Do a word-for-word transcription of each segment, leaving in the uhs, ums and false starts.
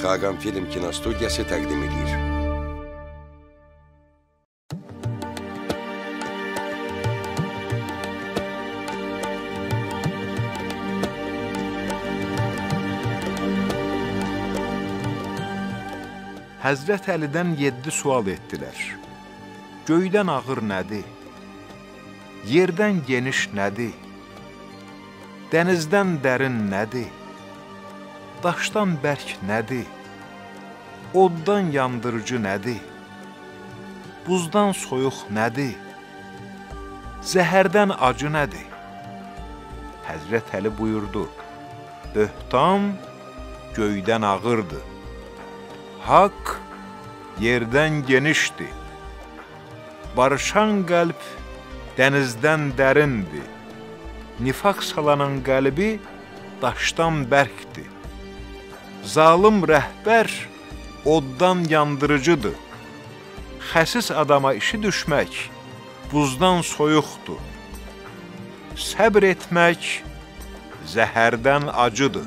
Xaqan Film Kinostudiyası təqdim edir. Həzrət Əlidən yeddi sual etdilər. Göydən ağır nədir? Yerdən geniş nədir? Dənizdən dərin nədir? Daşdan bərk nədir? Oddan yandırıcı nədir? Buzdan soyuq nədir? Zəhərdən acı nədir? Həzrət Əli buyurdu, böhtan göydən ağırdır. Haqq yerdən genişdir. Barışan qəlb dənizdən dərindir. Nifaq salanan qəlbi daşdan bərkdir. Zalım rəhbər oddan yandırıcıdır. Xəsis adama işi düşmək buzdan soyuqdur. Səbr etmək zəhərdən acıdır.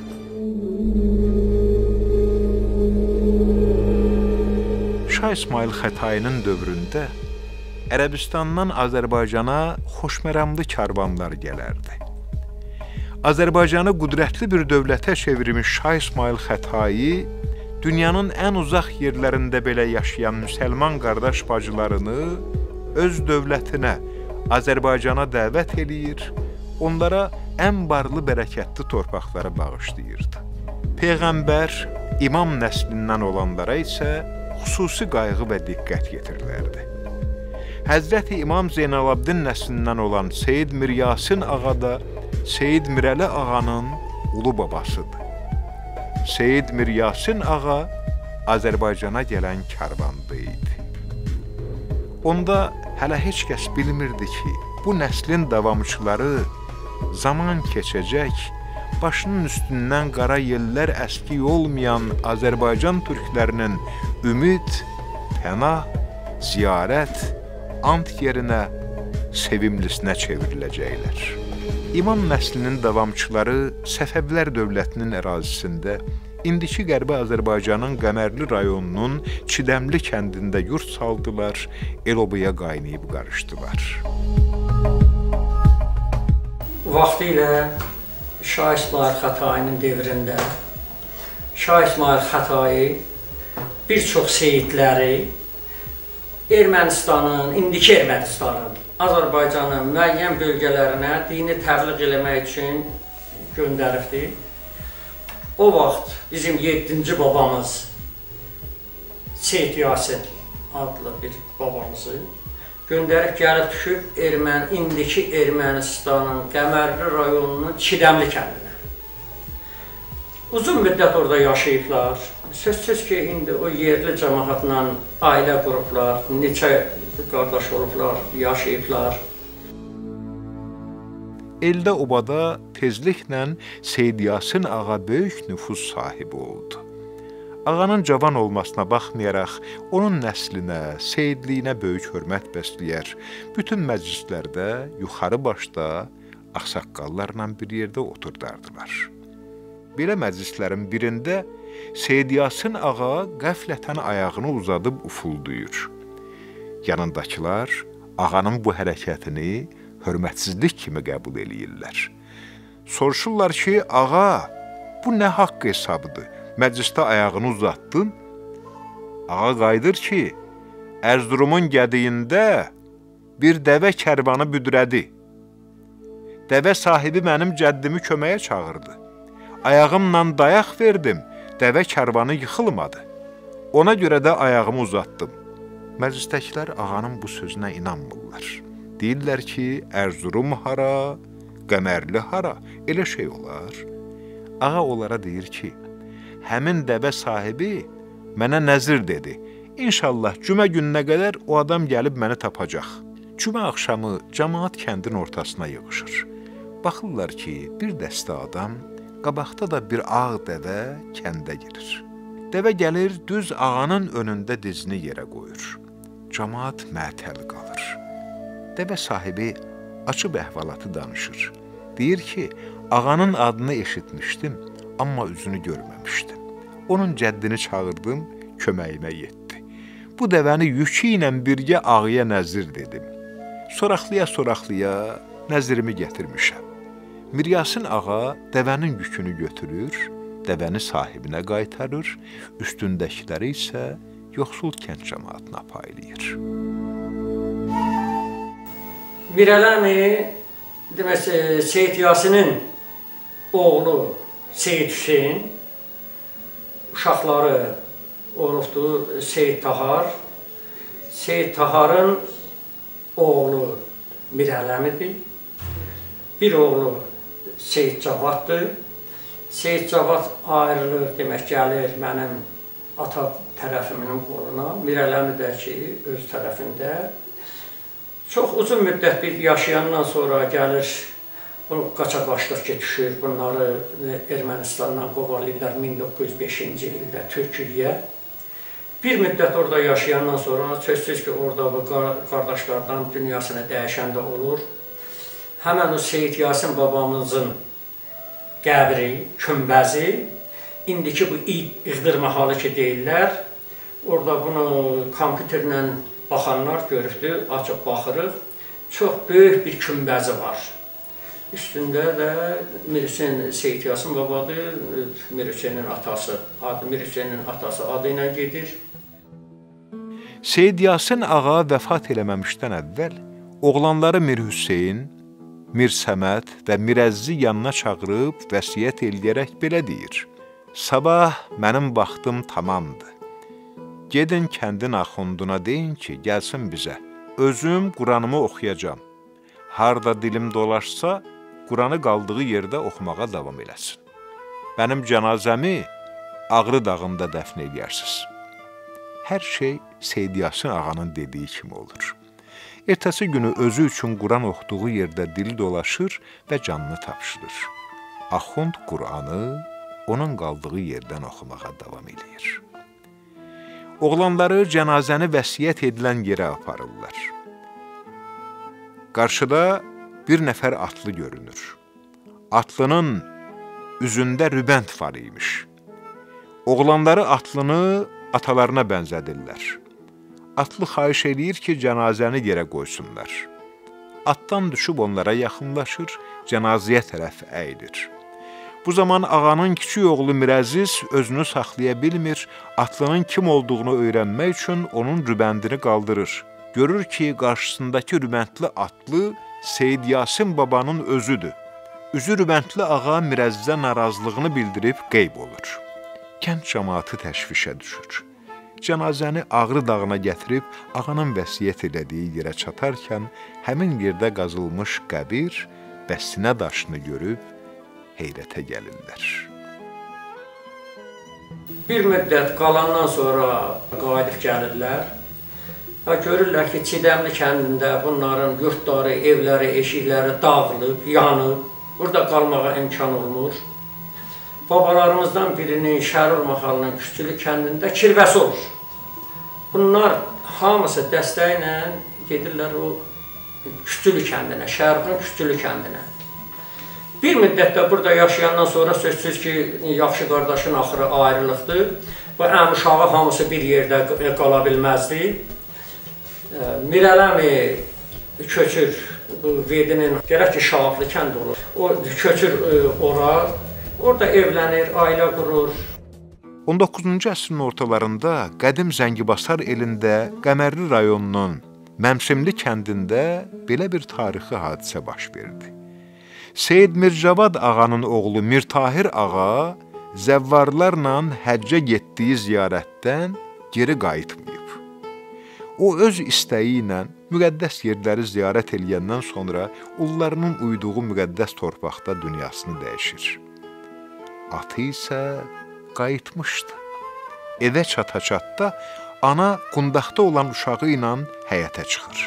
Şah İsmail Xətainin dövründə Ərəbistandan Azərbaycana xoşməramlı karvanlar gələrdi. Azərbaycanı qüdrətli bir dövlətə çevirmiş Şah İsmail Xətai dünyanın ən uzaq yerlərində belə yaşayan müsəlman qardaş bacılarını öz dövlətinə, Azərbaycana dəvət eləyir, onlara ən barlı bərəkətli torpaqları bağışlayırdı. Peyğəmbər, imam nəslindən olanlara isə xüsusi qayğı və diqqət yetirirlərdi. Həzrəti İmam Zeynalabdin nəslindən olan Seyyid Mir Yasin ağa da Seyyid Mirəli ağanın ulu babasıdır. Seyyid Mir Yasin ağa Azərbaycana gələn karvanda idi. Onda hələ heç kəs bilmirdi ki, bu nəslin davamçıları zaman keçəcək, başının üstündən qara yellər əski olmayan Azərbaycan türklərinin ümid, pənah, ziyarət, ant yerinə sevimlisinə çevriləcəklər. İmam nəslinin davamçıları Səfəvilər dövlətinin ərazisində, indiki Qərbi Azərbaycanın Qəmərli rayonunun Çidəmli kəndində yurt saldılar, el-obaya qaynayıb qarışdılar. Vaxtı ilə Şah İsmail Xətainin devrində Şah İsmail Xətai bir çox seyidləri Ermənistanın, indiki Ermənistanın, Azərbaycanın müəyyən bölgələrinə dini təbliğ eləmək üçün göndəribdir. O vaxt bizim yeddinci babamız Seyid Yasin adlı bir babamızı göndərib gəlib düşüb Ermən, indiki Ermənistanın Qəmərli rayonunun Çidəmli kəndinə. Uzun müddət orada yaşayıblar. Sözsüz ki, indi o yerli cəmaatla ailə qurublar, neçə qardaş olublar, yaşayıblar. Eldə obada tezliklə Seyyid Yasin ağa böyük nüfuz sahibi oldu. Ağanın cavan olmasına baxmayaraq, onun nəslinə, seyidliyinə böyük hörmət bəsləyər, bütün məclislərdə, yuxarı başda ağsaqqallarla bir yerdə oturdardılar. Belə məclislərin birində Seyyid Yasin ağa qəflətən ayağını uzadıb ufulduyur. Yanındakılar ağanın bu hərəkətini hörmətsizlik kimi qəbul eləyirlər. Soruşurlar ki, ağa, bu nə haqq hesabıdır? Məclisdə ayağını uzatdın. Ağa qayıdır ki, Ərzurumun qədiyində bir dəvə kərvanı büdrədi. Dəvə sahibi mənim cəddimi köməyə çağırdı. Ayağımla dayaq verdim, dəvə kərvanı yıxılmadı. Ona görə də ayağımı uzatdım. Məclisdəkilər ağanın bu sözünə inanmırlar. Deyirlər ki, Ərzurum hara, Qəmərli hara, elə şey olar. Ağa onlara deyir ki, həmin dəvə sahibi mənə nəzir dedi. İnşallah cümə gününə qədər o adam gəlib məni tapacaq. Cümə axşamı cəmaat kəndin ortasına yığışır. Baxırlar ki, bir dəstə adam, qabaqda da bir ağ dəvə kəndə girir. Dəvə gəlir, düz ağanın önündə dizini yerə qoyur. Cəmaat mətəl qalır. Dəvə sahibi açıb əhvalatı danışır. Deyir ki, ağanın adını eşitmişdim, amma üzünü görməmişdim. onun cəddini çağırdım, köməyimə yetdi. Bu dəvəni yükü ilə birgə ağaya nəzir dedim. Soraqlaya-soraqlaya nəzirimi gətirmişəm. Miryasın ağa dəvənin yükünü götürür, dəvəni sahibinə qaytarır, üstündəkiləri isə yoxsul kənd cəmaatına paylayır. Mirələmi, deməsi, Seyid Yasinin oğlu Seyid Hüseyin, uşaqları olubdu Seyid Tahar, Seyid Taharın oğlu Mirələmidir, bir oğlu Seyid Cavaddır. Seyid Cavad ayrılır, demək gəlir mənim ata tərəfimin qoluna, Mirələmi də ki, öz tərəfində. Çox uzun müddət bir yaşayandan sonra gəlir, bu qaça-qaçlıq ki, düşür, bunları Ermənistandan qovalayırlar min doqquz yüz beşinci ildə Türkiyəyə. Bir müddət orada yaşayandan sonra sözsüz ki, orada bu qardaşlardan dünyasını dəyişən də olur. Həmən o Seyid Yasin babamızın qəbri, kümbəzi, indiki bu İğdir mahalı ki deyirlər, orada bunu kompüterlə baxanlar görübdür, açıb baxırıq, çox böyük bir kümbəzi var. Üstündə də Mir Hüseyin Seyid Yasin babadır, Mir Hüseynin atası, adı Mir Hüseynin atası adı ilə gedir. Seyid Yasin ağa vəfat eləməmişdən əvvəl oğlanları Mir Hüseyin, Mir Səməd və Mir Əzzi yanına çağırıb vəsiyyət eləyərək belə deyir: "Sabah mənim vaxtım tamamdır. Gedin kəndin axunduna deyin ki, gəlsin bizə. Özüm Quranımı oxuyacam. Harda dilim dolaşsa, Quranı qaldığı yerdə oxumağa davam eləsin. Mənim cənazəmi Ağrı dağında dəfn eləyərsiniz." Hər şey Seyid Yasin ağanın dediyi kimi olur. Ertəsi günü özü üçün Quran oxuduğu yerdə dili dolaşır və canını tapşırır. Axund Quranı onun qaldığı yerdən oxumağa davam edir. Oğlanları cənazəni vəsiyyət edilən yerə aparırlar. Qarşıda bir nəfər atlı görünür. Atlının üzündə rübənd var imiş. Oğlanları atlını atalarına bənzədirlər. Atlı xahiş edir ki, cənazəni yerə qoysunlar. Atdan düşüb onlara yaxınlaşır, cənazəyə tərəf əyilir. Bu zaman ağanın kiçik oğlu Mirəziz özünü saxlaya bilmir, atlının kim olduğunu öyrənmək üçün onun rübəndini qaldırır. Görür ki, qarşısındakı rübəndli atlı Seyid Yasin babanın özüdür. Üzü rübəndli ağa Mirəzizə narazılığını bildirib qeyb olur. Kənd cəmaatı təşvişə düşür. Cənazəni Ağrı dağına gətirib ağanın vəsiyyət elədiyi yerə çatarkən həmin yerdə qazılmış qəbir və sinə daşını görüb heyrətə gəlirlər. Bir müddət qalandan sonra qayıdıb gəlirlər. Görürlər ki, Çidəmli kəndində bunların yurtları, evləri, eşikləri dağılıb, yanıb. Burada qalmağa imkan olmur. Babalarımızdan birinin Şərur mahalının Küçülü kəndində kirvəsi olur. Bunlar hamısı dəstəyi ilə gedirlər o Küçülü kəndinə, Şərurun Küçülü kəndinə. Bir müddətdə burada yaşayandan sonra sözsüz ki, yaxşı qardaşın axırı ayrılıqdır. Bu əm uşağı hamısı bir yerdə qala bilməzdi. Mirələmi köçür, bu Vedinin, gərək ki, Şahaplı kənd olur. O köçür ora, orada evlənir, ailə qurur. on doqquzuncu əsrin ortalarında qədim Zəngibasar elində Qəmərli rayonunun Məmsimli kəndində belə bir tarixi hadisə baş verdi. Seyid Mircavad ağanın oğlu Mirtahir ağa zəvvarlarla həccə getdiyi ziyarətdən geri qayıtmayıb. O öz istəyi ilə müqəddəs yerləri ziyarət eləyəndən sonra ullarının uyduğu müqəddəs torpaqda dünyasını dəyişir. Atı isə qayıtmışdı. Evə çata-çatda ana qundaqda olan uşağı ilə həyətə çıxır.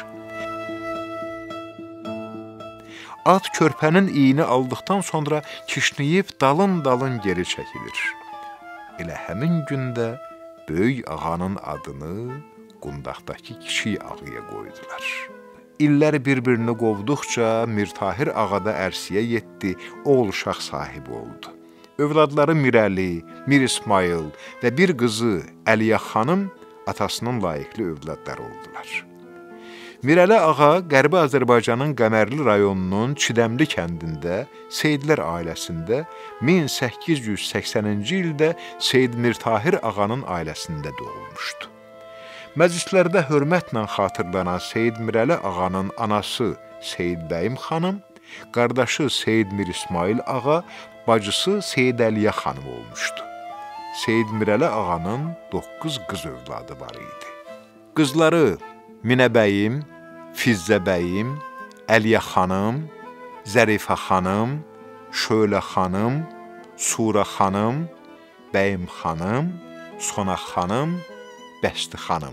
At körpənin iyini aldıqdan sonra kişniyib dalın-dalın geri çəkilir. Elə həmin gündə böyük ağanın adını qundaqdakı kiçik ağaya qoydular. İllər bir-birini qovduqca Mirtahir ağa da ərsiyə yetdi, oğul uşaq sahibi oldu. övladları Mirəli, Mir İsmail və bir qızı Əliyə xanım atasının layiqli övladları oldular. Mirəli ağa Qərbi Azərbaycanın Qəmərli rayonunun Çidəmli kəndində Seydlər ailəsində min səkkiz yüz səksəninci ildə Seyd Mirtahir ağanın ailəsində doğulmuşdu. Məclislərdə hörmətlə xatırlanan Seyd Mirəli ağanın anası Seyd Bəyim xanım, qardaşı Seyd Mir İsmail ağa, bacısı Seyd Əliyə xanım olmuşdu. Seyd Mirəli ağanın doqquz qız övladı var idi. Qızları Minə bəyim, Fizzə bəyim, Əliyə xanım, Zərifə xanım, Şölə xanım, Sura xanım, Bəyim xanım, Sona xanım, Bəsti xanım.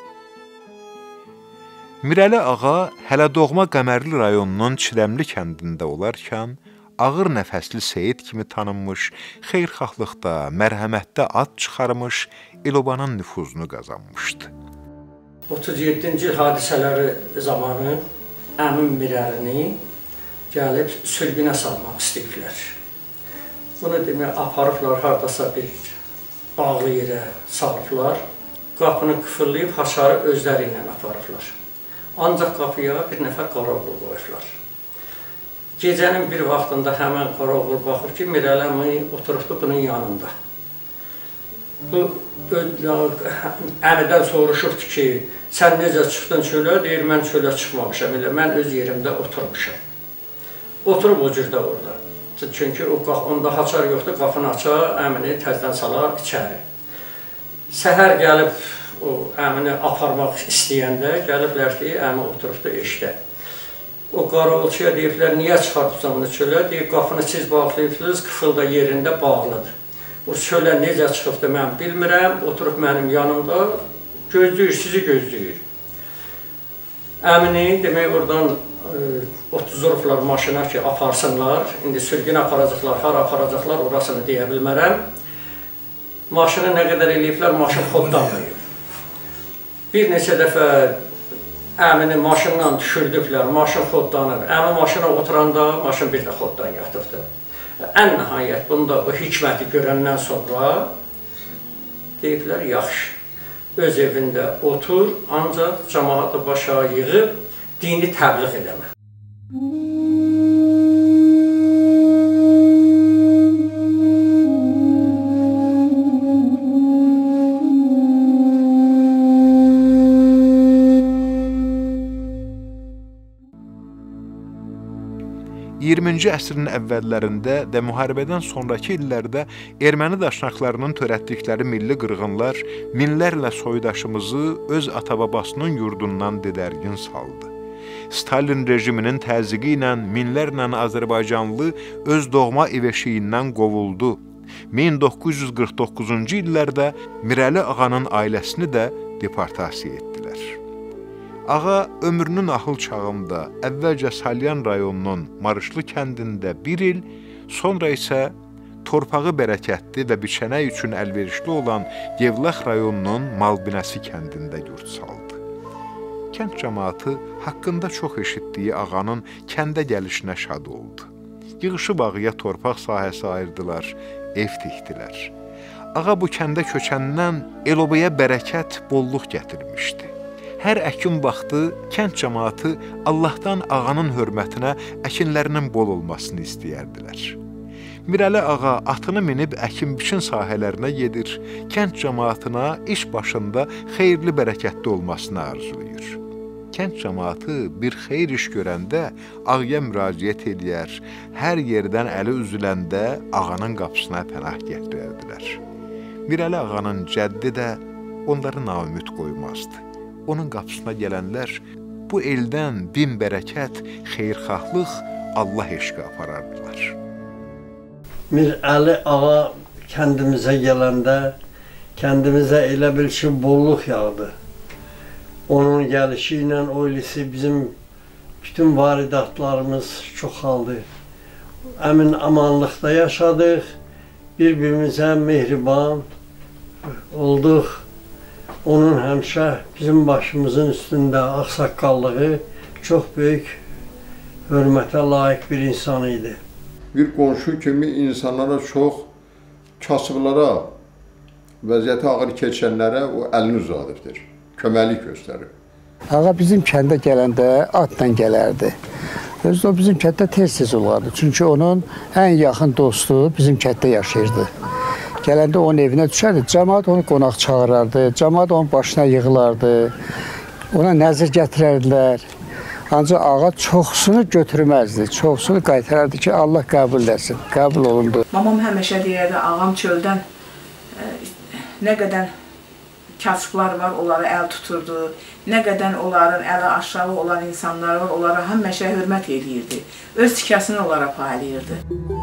Mirəli ağa hələ doğma Qəmərli rayonunun Çidəmli kəndində olarkən ağır nəfəsli Seyid kimi tanınmış, xeyirxahlıqda, mərhəmətdə ad çıxarmış, el-obanın nüfuzunu qazanmışdı. otuz yeddinci il hadisələri zamanı əmim Mirəlini gəlib sürgünə salmaq istəyiblər. Bunu demək, aparıblar, haradasa bir bağlı yerə salıblar, qapını qıfırlayıb haçarı özləri ilə aparıblar. Ancaq qapıya bir nəfər qaraoğul qoyublar. Gecənin bir vaxtında həmən qaraoğul baxıb ki, Mirəli oturubdu bunun yanında. Bu, əmidən soruşubdu ki, sən necə çıxdın çölə? Deyir, mən çölə çıxmamışam, elə mən öz yerimdə oturmuşam. Oturub o cürdə orada. Çünki onda haçar yoxdur, qapını açar, əmini təzdən salar içəri. Səhər gəlib, o əmini aparmaq istəyəndə, gəliblər ki, əmi oturubdu eşdə. O qaraolçuya deyiblər, niyə çıxartıbsan bunu çölə? Deyib, qapını siz bağlayıbsınız, qıfılda yerində bağlıdır. O çölə necə çıxıbdır, mən bilmirəm, oturub mənim yanımda, gözləyir, sizi gözləyir. Əmini, demək, oradan otuzurublar maşına ki, aparsınlar, indi sürgünə aparacaqlar, hara aparacaqlar, orasını deyə bilmərəm. Maşını nə qədər eləyiblər, maşın xoddanmayıb. Bir neçə dəfə əmini maşından düşürdüblər, maşın xoddanıb. Əmi maşına oturanda, maşın bir də xoddan yatıbdır. Ən nəhayət, bunda o hikməti görəndən sonra deyiblər, yaxşı, öz evində otur, ancaq cəmaatı başa yığıb, dini təbliğ edəmə. iyirminci əsrin əvvəllərində və müharibədən sonraki illərdə erməni daşnaqlarının törətdikləri milli qırğınlar minlərlə soydaşımızı öz ata-babasının yurdundan didərgin saldı. Stalin rejiminin təzyiqi ilə minlərlə Azərbaycanlı öz doğma ev-eşiyindən qovuldu. min doqquz yüz qırx doqquzuncu illərdə Mirəli ağanın ailəsini də deportasiya etdilər. Ağa ömrünün ahıl çağında əvvəlcə Salyan rayonunun Marışlı kəndində bir il, sonra isə torpağı bərəkətli və biçənək üçün əlverişli olan Yevlax rayonunun Malbinəsi kəndində yurd saldı. Kənd cəmaatı haqqında çox eşitdiyi ağanın kəndə gəlişinə şad oldu. Yığışıb ağaya torpaq sahəsi ayırdılar, ev tikdilər. Ağa bu kəndə köçəndən el-obaya bərəkət, bolluq gətirmişdi. Hər əkin vaxtı kənd cəmaatı Allahdan ağanın hörmətinə əkinlərinin bol olmasını istəyərdilər. Mirəli ağa atını minib əkin-biçin sahələrinə gedir, kənd cəmaatına iş başında xeyirli bərəkətli olmasını arzulayır. Kənd cəmaatı bir xeyir iş görəndə ağaya müraciət eləyər, hər yerdən əli üzüləndə ağanın qapısına pənah gətirərdilər. Mirəli ağanın cəddi də onları naümid qoymazdı. Onun qapısına gələnlər bu eldən bin bərəkət, xeyirxahlıq, Allah eşqi aparardılar. Mirəli ağa kəndimizə gələndə, kəndimizə elə bil ki, bolluq yağdı. Onun gəlişi ilə o ilisi bizim bütün varidatlarımız çoxaldı. Əmin amanlıqda yaşadıq, bir-birimizə mehriban olduq. Onun həmişə bizim başımızın üstündə ağsaqqallığı çox böyük hörmətə layiq bir insan idi. bir qonşu kimi insanlara çox kasıblara, vəziyyəti ağır keçənlərə o əlini uzadıbdır, köməklik göstərib. Ağa bizim kəndə gələndə atla gələrdi. Özü o bizim kənddə tez-tez olardı. Çünki onun ən yaxın dostu bizim kənddə yaşayırdı. Gələndə onun evinə düşərdi, cəmaat onu qonaq çağırardı, cəmaat onun başına yığılardı, ona nəzir gətirərdilər. Ancaq ağa çoxsunu götürməzdi, çoxsunu qaytarardı ki, Allah qəbul etsin, qəbul olundu. Mamam həmişə deyərdi, ağam çöldən e, nə qədər kasıblar var, onları əl tuturdu, nə qədər onların əli aşağı olan insanlar var, onlara həmişə hörmət edirdi, öz tikəsini onlara paylayırdı.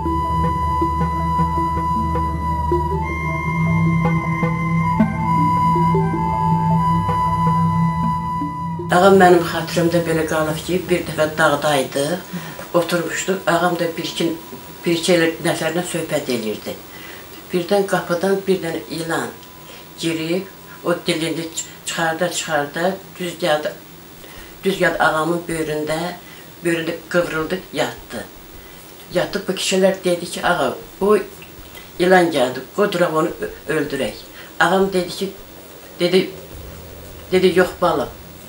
Ağam mənim xatirimdə belə qalıb ki, bir dəfə dağdaydı, oturmuşduq, ağam da bir-iki bir nəfərlə söhbət edirdi. Birdən qapıdan bir dənə ilan girib, o dilini çıxarda-çıxarda düz gəldi, düz gəldi ağamın böyründə, böyründə qıvrıldı, yatdı. Yatdı, bu kişilər dedi ki, ağa, bu ilan gəldi, qoduraq onu öldürək. Ağam dedi ki, dedi, dedi, yox balım.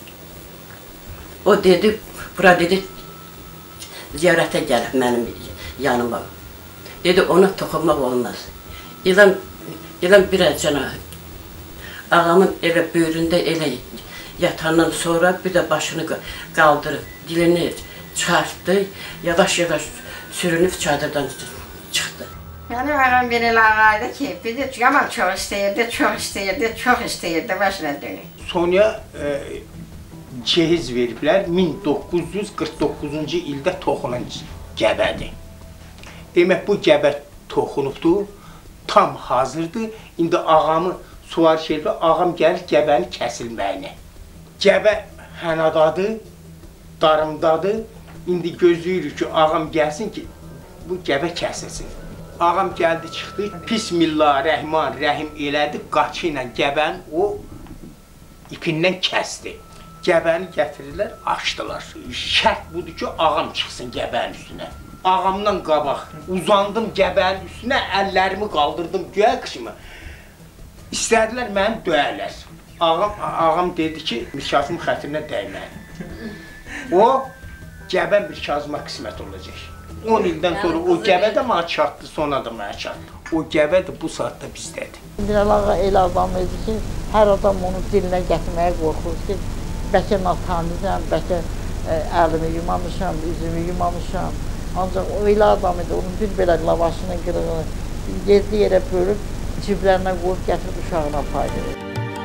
O dedi, bura dedi, ziyarətə gəlib mənim yanıma. Dedi, ona toxunmaq olmaz. İlan, ilan biraz cana, ağamın elə böyründə elə yatandan sonra bir də başını qaldırıb, dilini çıxartdı, yavaş-yavaş sürünüb çadırdan çıxdı. Yəni ağam bir elə ağaydı ki, bir də yaman çox istəyirdi, çox istəyirdi, çox istəyirdi, başına dönük. Sonya e, cehiz veriblər, min doqquz yüz qırx doqquzuncu ildə toxunan gəbədir. Demək, bu gəbə toxunubdur, tam hazırdır. İndi ağamı suariş edir, ağam gəlir gəbənin kəsilməyinə. Gəbə hənadadır, darımdadır. İndi gözləyirik ki, ağam gəlsin ki, bu gəbə kəsilsin. Ağam gəldi, çıxdı, Bismillahirrahmanirrahim elədi, qaçı ilə gəbənin o ipindən kəsdi. Gəbəni gətirirlər, açdılar. Şərt budur ki, ağam çıxsın gəbənin üstünə. Ağamdan qabaq uzandım gəbənin üstünə, əllərimi qaldırdım göyə qışımı. İstədilər məni döyərlər. Ağam, ağam dedi ki, Mirkazımın xətrinə dəyməyin. O, gəbən Mirkazıma qismət olacaq. on ildən sonra o gəbə də mənə çatdı, sonra da mənə çatdı. O gəbə də bu saatda bizdədir. Bilal ağa elə adam idi ki, hər adam onu dilinə gətirməyə qorxur ki, bəlkə natanizəm, bəlkə ə, əlimi yumamışam, üzümü yumamışam. Ancaq o elə adam idi, onun bir belə lavaşının qırığını yerdə yerə bölüb, ciblərinə qoyub gətirib uşağına paylayır.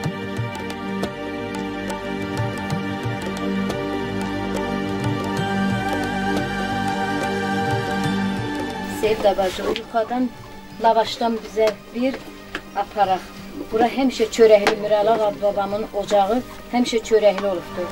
Sevda bacı, o yuxadan lavaşdan bizə bir aparaq. Bura həmişə çörəkli, Mirəli babamın ocağı həmişə çörəkli olubdur.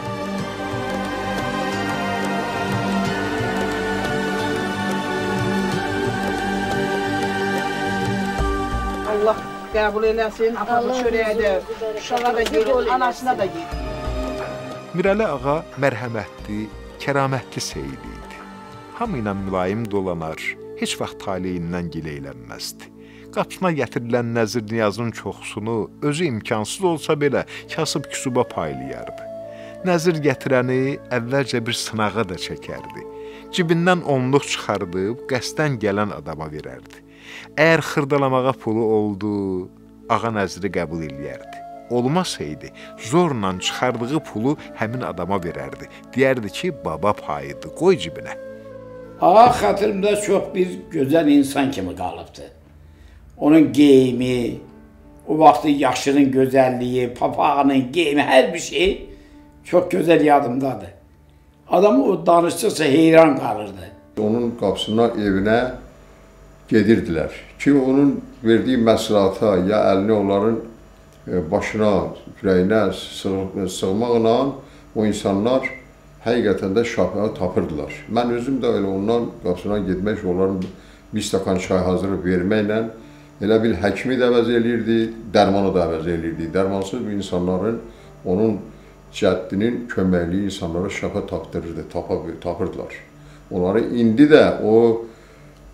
Allah qəbul eləsin, aparıq çörəyə də, uşağa da görür, anasına da gedir. Mirəli ağa mərhəmətli, kəramətli seyid idi. Hamı ilə mülayim dolanar, heç vaxt taleyindən gileylənməzdi. Qapısına gətirilən Nəzir Niyazın çoxsunu özü imkansız olsa belə kasıb-küsuba paylayardı. Nəzir gətirəni əvvəlcə bir sınağa da çəkərdi. Cibindən onluq çıxardıb qəsdən gələn adama verərdi. Əgər xırdalamağa pulu oldu, ağa Nəziri qəbul eləyərdi. Olmasaydı, zorla çıxardığı pulu həmin adama verərdi. Deyərdi ki, baba payıdır, qoy cibinə. Ağa xatirimdə çox bir gözəl insan kimi qalıbdı. Onun geyimi, o vaxtı yaşının gözəlliyi, papağının geyimi, hər bir şey çox gözəl yadımdadır. Adam o danışdıqca heyran qalırdı. Onun qapısına, evinə gedirdilər ki, onun verdiyi məsləhata ya əlini onların başına, ürəyinə sığmaqla o insanlar həqiqətən də şəfaət tapırdılar. Mən özüm də elə ondan qapısına getmək, onların bir stəkan çay hazırlıq verməklə elə bil həkimi də əvəz eləyirdi, dərmanı da əvəz eləyirdi. Dərmansız bu insanların, onun cəddinin köməkliyi insanlara şəfa tapdırırdı, tapırdılar. Onları indi də o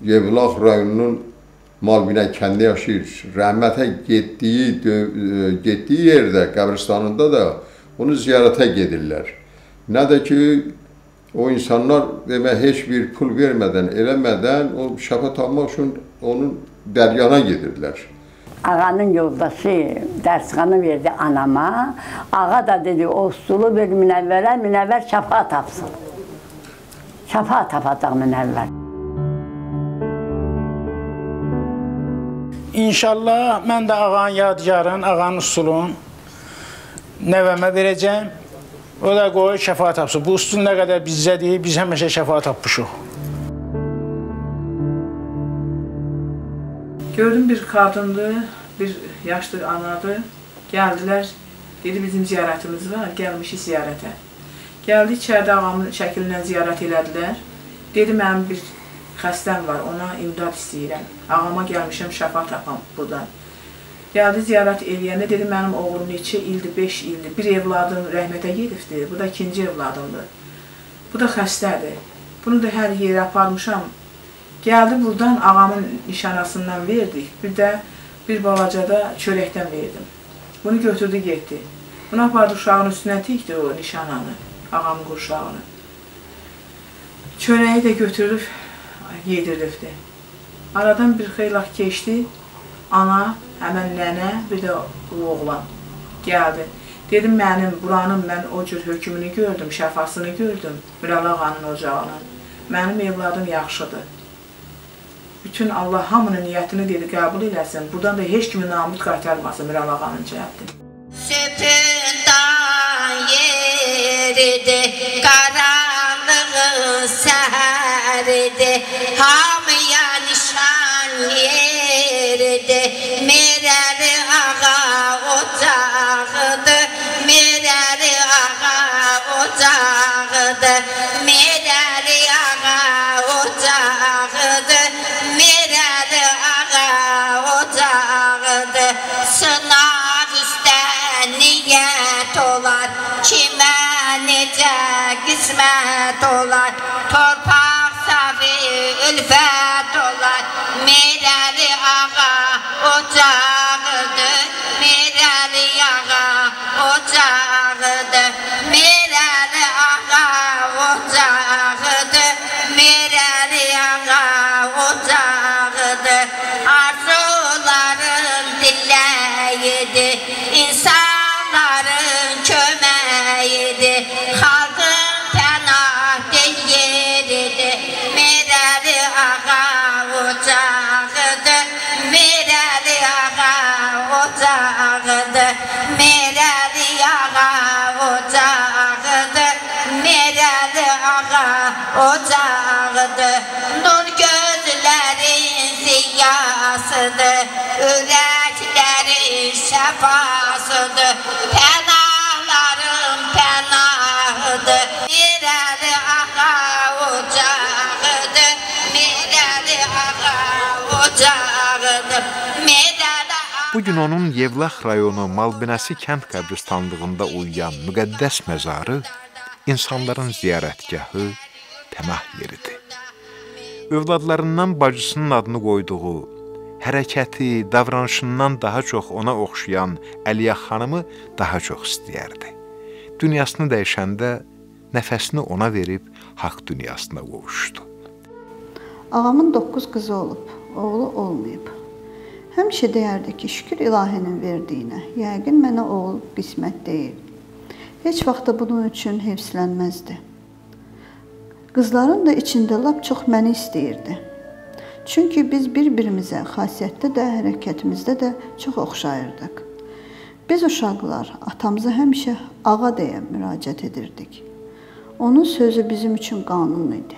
Yevlax rayonunun Malbinə kəndi yaşayır. Rəhmətə getdiyi, getdiyi yerdə, qəbristanında da onu ziyarətə gedirlər. Nə də ki, o insanlar demək, heç bir pul vermədən, eləmədən o şəfa tapmaq üçün onun dəryana gedirlər. Ağanın yoldaşı dərsxanı verdi anama. Ağa da dedi, o stulu bir Münəvvərə, Münəvvər şəfa tapsın. Şəfa tapacaq Münəvvər. İnşallah mən də ağanın yadigarın, ağanın usulun nəvəmə verəcəm. O da qoyur şəfa tapsın. Bu usul nə qədər bizə deyil, biz həmişə şəfa tapmışıq. Gördüm bir kadındı, bir yaşlı anadı. Gəldilər, dedi bizim ziyarətimiz var, gəlmişik ziyarətə. Gəldi, içəridə ağamın şəklindən ziyarət elədilər. Dedi, mənim bir xəstəm var, ona imdad istəyirəm. Ağama gəlmişəm, şəfa tapam buradan. Gəldi, ziyarət eləyəndə dedi, mənim oğlum neçə ildir, beş ildir. Bir evladım rəhmətə gedibdir, bu da ikinci evladımdır. Bu da xəstədir. Bunu da hər yerə aparmışam. Gəldi, buradan ağamın nişanasından verdik. Bir də bir balaca da çörəkdən verdim. Bunu götürdü, getdi. Bunu apardı, uşağın üstünə tikdi o nişananı, ağamın qurşağını. Çörəyi də götürüb, yedirdibdi. Aradan bir xeyli keçdi, ana, həmən nənə, bir də o oğlan gəldi. Dedim, mənim, buranın mən o cür hökmünü gördüm, şəfasını gördüm, Miral ağanın ocağının. Mənim evladım yaxşıdır. Bütün Allah hamının niyyətini dedi, qəbul eləsin. Buradan da heç kimi namut qaytarmasın Miral ağanın cəhətti. Süpündən yeridi, qaranlığı səhəridi, hamıya nişan yeridi, Mirəli ağa ocağıdı, Mirəli ağa ocağıdı, Mirəli ağa ocağıdı, Mirəli ağa ocağıdı, sınav üstə niyyət olar, kimə necə qismət olar, torpaq safi ülfət olar, Mirəli ağa ocağıdı, Mirəli ağa ocağıdı, Mirəli ağa ocağıdı, Mirəli ağa ocağıdı, arzuların diləyidir, insanların köməyidir, xalqın pənah yeridir, Mirəli ağa ocağıdı, Mirəli ağa ocağıdı, Mirəli ağa ocağıdı, Mirəli ağa ocağıdı, nur gözlərin ziyasıdır, ürəklərin şəfasıdır, pənahların pənahıdır, Mirəli ağa ocağıdır, Mirəli ağa ocağıdır, Mirəli ağa. Bugün onun Yevlax rayonu Malbinəsi kənd qəbristanlığında uyuyan müqəddəs məzarı insanların ziyarətgahı, pənah yeridir. Övladlarından bacısının adını qoyduğu, hərəkəti, davranışından daha çox ona oxşayan Əliyə xanımı daha çox istəyərdi. Dünyasını dəyişəndə nəfəsini ona verib haqq dünyasına qovuşdu. Ağamın doqquz qızı olub, oğlu olmayıb. Həmişə deyərdi ki, şükür ilahinin verdiyinə, yəqin mənə oğul qismət deyil. Heç vaxt da bunun üçün hevslənməzdi. Qızların da içində lap çox məni istəyirdi. Çünki biz bir-birimizə xasiyyətdə də, hərəkətimizdə də çox oxşayırdıq. Biz uşaqlar atamıza həmişə ağa deyə müraciət edirdik. Onun sözü bizim üçün qanun idi.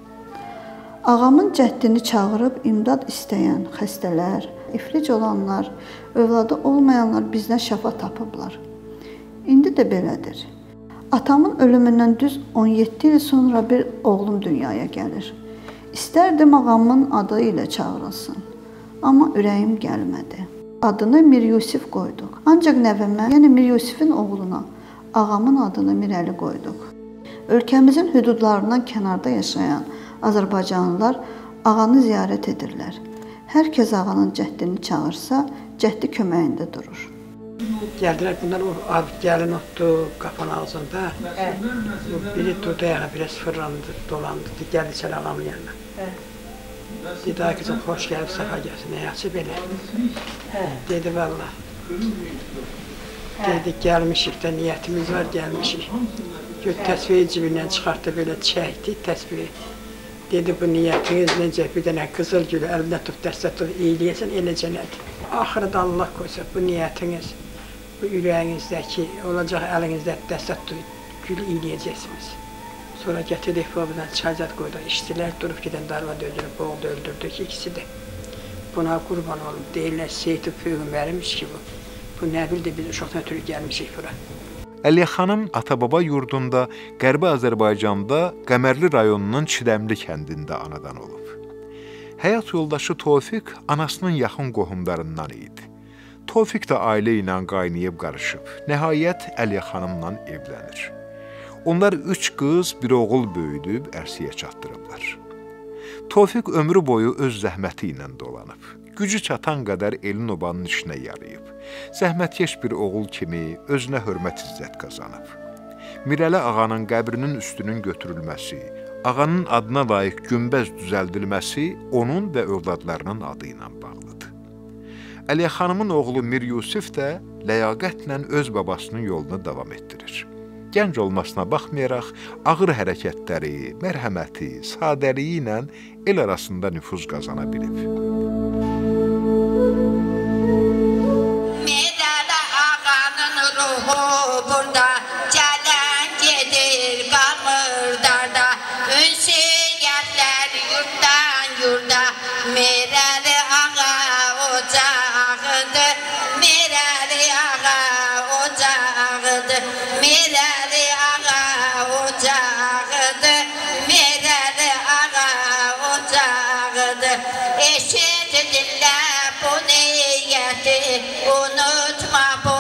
Ağamın cəddini çağırıb imdad istəyən xəstələr, iflic olanlar, övladı olmayanlar bizdən şəfa tapıblar. İndi də belədir. Atamın ölümündən düz on yeddi il sonra bir oğlum dünyaya gəlir. İstərdim ağamın adı ilə çağırılsın, amma ürəyim gəlmədi. Adını Mir Yusif qoyduq. Ancaq nəvəmə, yəni Mir Yusifin oğluna ağamın adını Mirəli qoyduq. Ölkəmizin hüdudlarından kənarda yaşayan Azərbaycanlılar ağanı ziyarət edirlər. Hər kəs ağanın cəddini çağırsa, cəddi köməyində durur. Gəldilər, bunlar o gəlin otdu qapının ağzında. Biri durdu ayağa, biraz fırlandı, dolandı, gəldi içəri ağamın yanına. Dedi, ay kızım, xoş gəlib, safa gəlsin, nəyəsi belə? Dedi, valla. Dedi, gəlmişik də, niyyətimiz var, gəlmişik. Gök təsviyi cibindən çıxartdı, belə çəkdi təsviyi. Dedi, bu niyyətiniz necə, bir dənə qızıl gülü əlindən tut, dəstə tut, iyiləyəsən, eləcə nədir? Axırda Allah qoysa, bu niyyətiniz, bu ürəyinizdəki, olacaq əlinizdə dəstə tut, gülü iyiləyəcəksiniz. Sonra gətirdik bu abidən çayzat qoyduq, işçilər durub gedən darva döydürüb, boğdu öldürdük, ikisi də. Buna qurban olub, deyirlər, Seyid-i Peyğəmbərmiş ki bu. Bu nə bildi, biz uşaqdan ötürü gəlmişik bura. Əliyə xanım ata-baba yurdunda, Qərbi Azərbaycanda Qəmərli rayonunun Çidəmli kəndində anadan olub. Həyat yoldaşı Tofiq anasının yaxın qohumlarından idi. Tofiq də ailə ilə qaynayıb qarışıb, nəhayət Əliyə xanımla evlənir. Onlar üç qız, bir oğul böyüdüb ərsiyə çatdırıblar. Tofiq ömrü boyu öz zəhməti ilə dolanıb. Gücü çatan qədər elin obanın işinə yarayıb. Zəhmətkeş bir oğul kimi özünə hörmət-izzət qazanıb. Mirəli ağanın qəbrinin üstünün götürülməsi, ağanın adına layiq günbəz düzəldilməsi onun və övladlarının adı ilə bağlıdır. Əliyə xanımın oğlu Mir Yusif də ləyaqətlə öz babasının yolunu davam etdirir. Gənc olmasına baxmayaraq, ağır hərəkətləri, mərhəməti, sadəliyi ilə el arasında nüfuz qazana bilib. Burada gələn gedir, qalmır darda, ünsiyyətlər yurtdan yurda, Mirəli ağa ocağıdır, Mirəli ağa ocağıdır, Mirəli ağa ocağıdır, Mirəli ağa ocağıdır. Eşitdilər bu niyyəti, unutma bu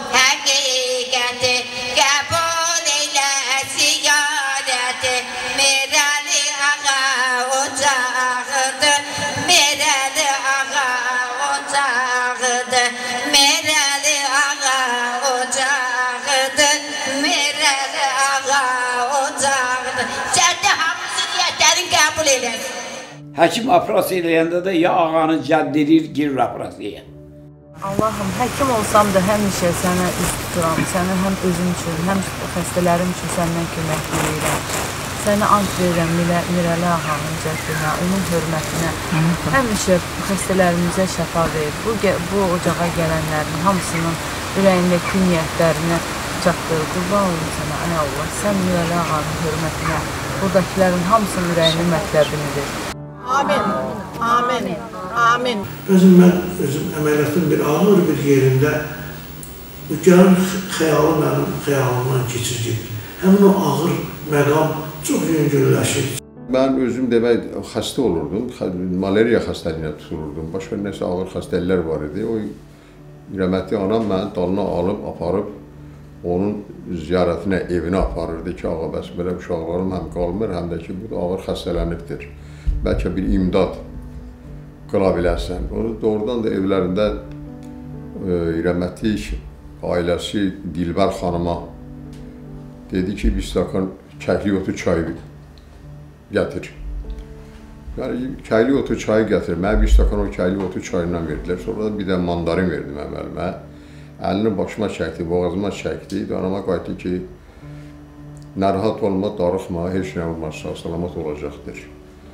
həqiqəti, qəbul elə ziyarəti, Mirəli ağa ocağıdır, Mirəli ağa ocağıdır, Mirəli ağa ocağıdır, Mirəli ağa ocağıdır. Cəddi hamısı niyyətlərin qəbul eləsin. Həkim operasiya eləyəndə də ya ağanı cədd edir, girir operasiyaya. Allahım, həkim olsam da həmişə sənə üz tuturam, sənə həm özüm üçün, həm xəstələrim üçün səndən kömək verirəm. Sənə ant verirəm Mirəli ağanın cəddinə, onun hörmətinə. Həmişə xəstələrimizə şəfa verir. Bu, bu ocağa gələnlərin hamısının ürəyindəki niyyətlərinə çatdırır. Qurban olun sənə, ay Allah, sən Mirəli ağanın hörmətinə, buradakilərin hamısının ürəyinin mətləbinidir. Amin, amin, amin. Özüm mən, özüm əməliyyatın bir ağır bir yerində bu gəlin xəyalı mənim xəyalımdan keçir gedir. Həmin o ağır məqam çox yüngülləşir. Mən özüm demək xəstə olurdum, malariya xəstəliyinə tutulurdum. Başqa nəsə ağır xəstəliklər var idi. O rəhmətli anam məni dalına alıb, aparıb, onun ziyarətinə, evinə aparırdı ki, ağa, bəs belə uşaqlarım həm qalmır, həm də ki, bu da ağır xəstələnibdir. Bəlkə bir imdad qıla bilərsən. Onu doğrudan da evlərində e, rəhmətlik ailəsi Dilbər xanıma dedi ki, bir stakan kəkli otu çayı gətir. Yəni, kəkli otu çayı gətir. Mənə bir stakan o kəkli otu çayından verdilər. Sonra da bir də mandarin verdim əməlimə. Əlini başıma çəkdi, boğazıma çəkdi. Anama qayıtdı ki, narahat olma, darıxma, heç nə olmaz, sağ-salamat olacaqdır.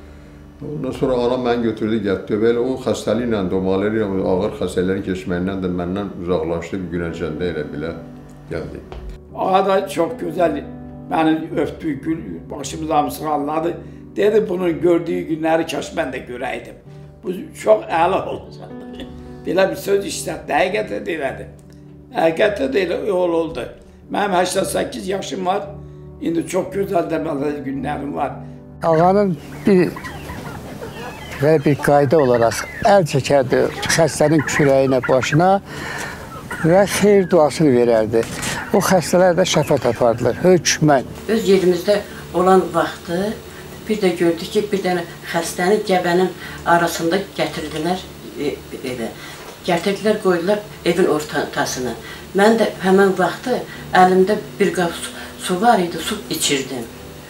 Ondan sonra anam məni götürdü, getdi. Belə o xəstəliklə, malariya, ağır xəstələrin keçməyindən də məndən uzaqlaşdı. Bir gün əncəndə elə belə gəldi. Ağa da çox gözəl, məni öpdü, gül, başımız hamısı qalladı. Dedi, bunun gördüyü günləri kaş mən də görəydim. Bu çox əla olacaqdı. Belə bir söz işlətdi, həqiqətə də elədi. Həqiqətə də elə yol oldu. Mənim səksən səkkiz yaşım var, indi çox gözəl deməli günlərim var. Ağanın bir və bir qayda olaraq əl çəkərdi xəstənin kürəyinə, başına və xeyir duasını verərdi. O xəstələr də şəfa tapardılar, hökmən. Öz yerimizdə olan vaxtı bir də gördü ki, bir dənə xəstəni gəbənin arasında gətirdilər evə. Gətirdilər, qoydular evin ortasına. Mən də həmən vaxtı əlimdə bir qab su var idi, su içirdim.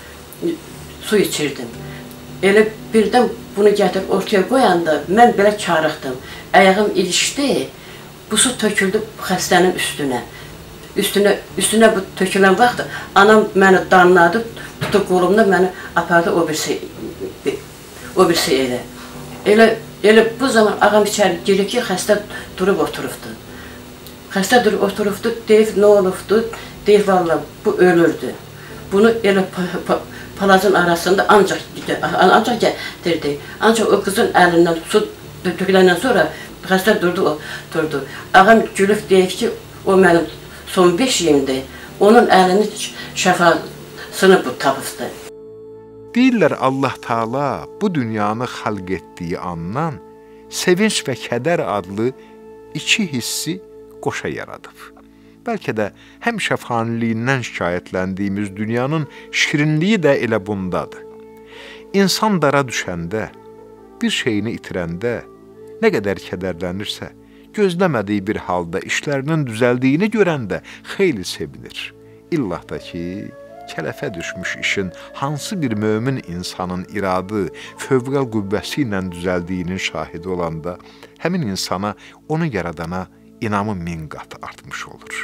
Su içirdim. Elə birdən bunu gətirib ortaya qoyanda mən belə karıxdım. Ayağım ilişdi, bu su töküldü xəstənin üstünə. Üstünə, üstünə bu tökülən vaxt anam məni danladı, tutub qolumda məni apardı o birisi, o birisi elə. Elə, elə bu zaman ağam içəri girir ki, xəstə durub oturubdu. Xəstə durub oturubdu, deyib nə olubdu, deyib valla bu ölürdü. Bunu elə palazın arasında ancaq, ancaq gətirdi. Ancaq o qızın əlindən su töküləndən sonra xəstə durdu, oturdu. Ağam gülüb deyib ki, o mənim son beş ildir, onun əlini şəfasını bu tapıbdı. Deyirlər Allah Taala bu dünyanı xalq etdiyi andan sevinç və kədər adlı iki hissi qoşa yaradıb. Bəlkə də həmişə faniliyindən şikayətləndiyimiz dünyanın şirinliyi də elə bundadır. İnsan dara düşəndə, bir şeyini itirəndə, nə qədər kədərlənirsə, gözləmədiyi bir halda işlərinin düzəldiyini görəndə xeyli sevinir. İllah da ki, kələfə düşmüş işin hansı bir mömin insanın iradı, fövqəl qüvvəsi ilə düzəldiyinin şahidi olanda, həmin insana, onu yaradana inamı min qat artmış olur.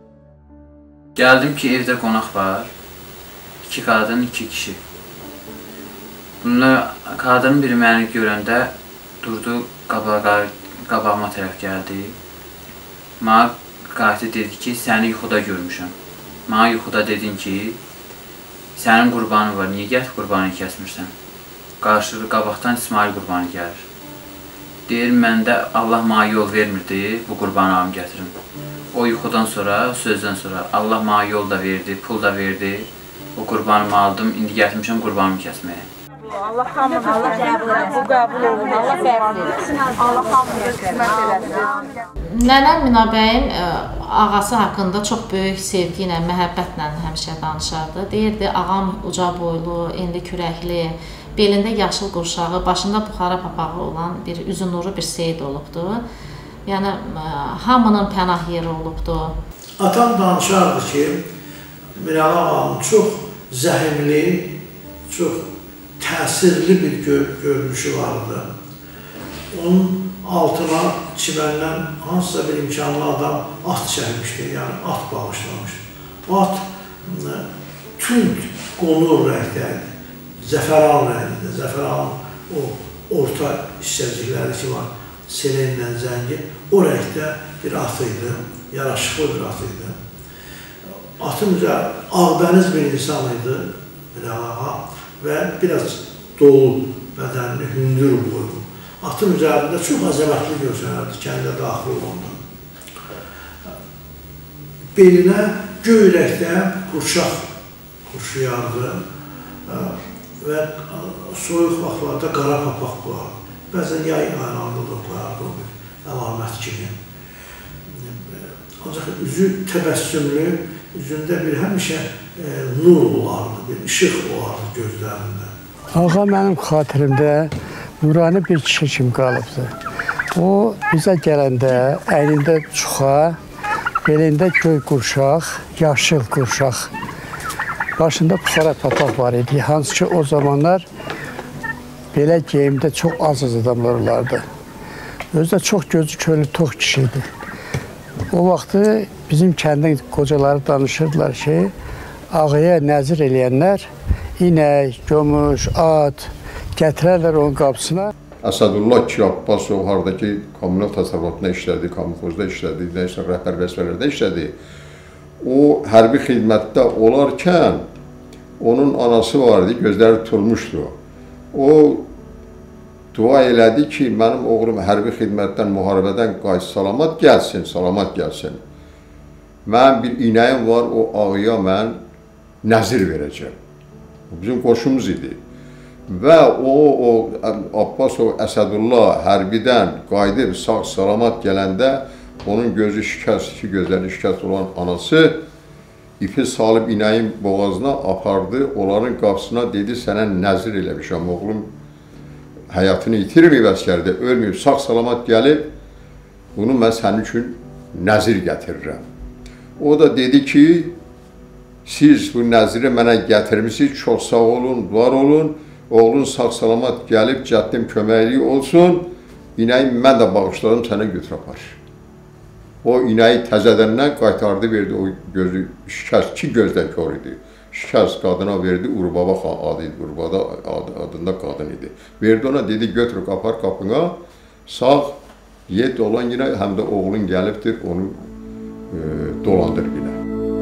Gəldim ki, evdə qonaq var, iki qadın, iki kişi. Bunlar, qadının biri məni görəndə durdu, qabağa, qabağıma tərəf gəldi. Mənə qayıtı dedi ki, səni yuxuda görmüşəm. Mənə yuxuda dedin ki, sənin qurbanın var, niyə gəlib qurbanını kəsmirsən? Qarşılı qabaqdan İsmail qurbanı gəlir. Deyir, məndə Allah mənə yol vermirdi, bu qurbanı alım gətirim. O yuxudan sonra, sözdən sonra Allah mənə yol da verdi, pul da verdi. O qurbanımı aldım, indi gətirmişəm qurbanımı kəsməyə. Allah hamını, Allah qəbul etsin, bu qəbul olun, Allah qəbul etsin, Allah hamını qismət eləsin. Nənəm Minabəyim ağası haqqında çox böyük sevgi ilə, məhəbbətlə həmişə danışardı. Deyirdi, ağam uca boylu, indi kürəkli, belində yaşıl qurşağı, başında buxara papağı olan bir üzü nuru bir seyid olubdu. Yəni, hamının pənah yeri olubdu. Atam danışardı ki, Mirəli ağamın çox zəhimli, çox təsirli bir gör görünüşü vardı. Onun altına çiməndən hansısa bir imkanlı adam at çəkmişdi, yəni at bağışlamışdı. At tünd qonur rəngdəydi, zəfəran rəngdə, zəfəranın o orta hissəcikləri ki var, selenlə zəngi, o rəngdə bir at idi, yaraşıqlı bir at idi. Atın üzərində ağbəniz bir insan idi, Mirəli ağa, və biraz dolu bədənli, hündür boylu. Atın üzərində çox əzəmətli görsənərdi, kəndə daxil olanda. Belinə göy rəngdən qurşaq qurşuyardı və soyuq vaxtlarda qara papaq qoyardı. Bəzən yay aylarında da qoyardı o bir əlamət kimi. Ancaq üzü təbəssümlü, üzündə bir həmişə nur olardı, bir işıq olardı gözlərində. Ağa mənim xatirimdə nurani bir kişi kimi qalıbdı. O bizə gələndə əynində çuxa, belində göy qurşaq, yaşıl qurşaq, başında buxara papaq var idi. Hansı ki o zamanlar belə geyimdə çox az-az adamlar olardı. Özü də çox gözü könlü tox kişi idi. O vaxtı bizim kəndin qocaları danışırdılar ki, ağaya nəzir eləyənlər inək, gömüş, at gətirərlər onun qapısına. Əsədullah Kişi Abbasov haradakı kommunal təsərrüfatına işlədi, kommunxozda işlədi, nəysə rəhbər vəzifələrdə işlədi. O hərbi xidmətdə olarkən onun anası vardı, gözləri tutulmuşdu. O dua elədi ki, mənim oğlum hərbi xidmətdən, müharibədən qayıt, salamat gəlsin, salamat gəlsin. Mənim bir inəyim var, o ağaya mən nəzir verəcəm. Bizim qoşumuz idi. Və o, o Abbasov Əsədullah hərbidən qayıdıb sağ salamat gələndə onun gözü şikəst, iki gözləri şikəst olan anası ipi salıb inəyin boğazına apardı, onların qapısına dedi, sənə nəzir eləmişəm, oğlum həyatını itirməyib əskərdə, ölməyib, sağ-salamat gəlib, bunu mən sənin üçün nəzir gətirirəm. O da dedi ki, siz bu nəziri mənə gətirmişsiniz, çox sağ olun, var olun, oğlun sağ-salamat gəlib, cəddim köməkliyi olsun, inəyi mən də bağışladım, sənə götür apar. O inəyi təzədəndən qaytardı, verdi, o gözü şikəst, iki gözdən kör idi. Şikəst qadına verdi, Urbaba adı idi, Urbada adında qadın idi. Verdi ona, dedi, götür, apar qapına, sağ, yed olan yine həm də oğlun gəlibdir, onu e, dolandır yine.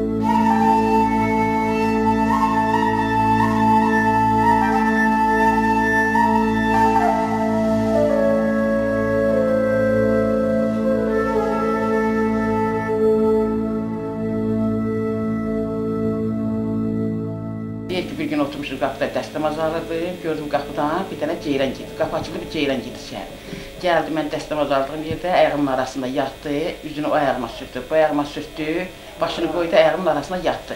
Bir gün oturmuşuz qapıda dəstəmaz alırdım, gördüm qapıdan bir dənə ceyran gedir. Qapı açıldı, bir ceyran gedir şəhər. Gəldi, mən dəstəmaz aldığım yerdə ayağımın arasında yatdı, üzünü o ayağıma sürtdü, bu ayağıma sürtdü, başını qoydu, ayağımın arasında yatdı.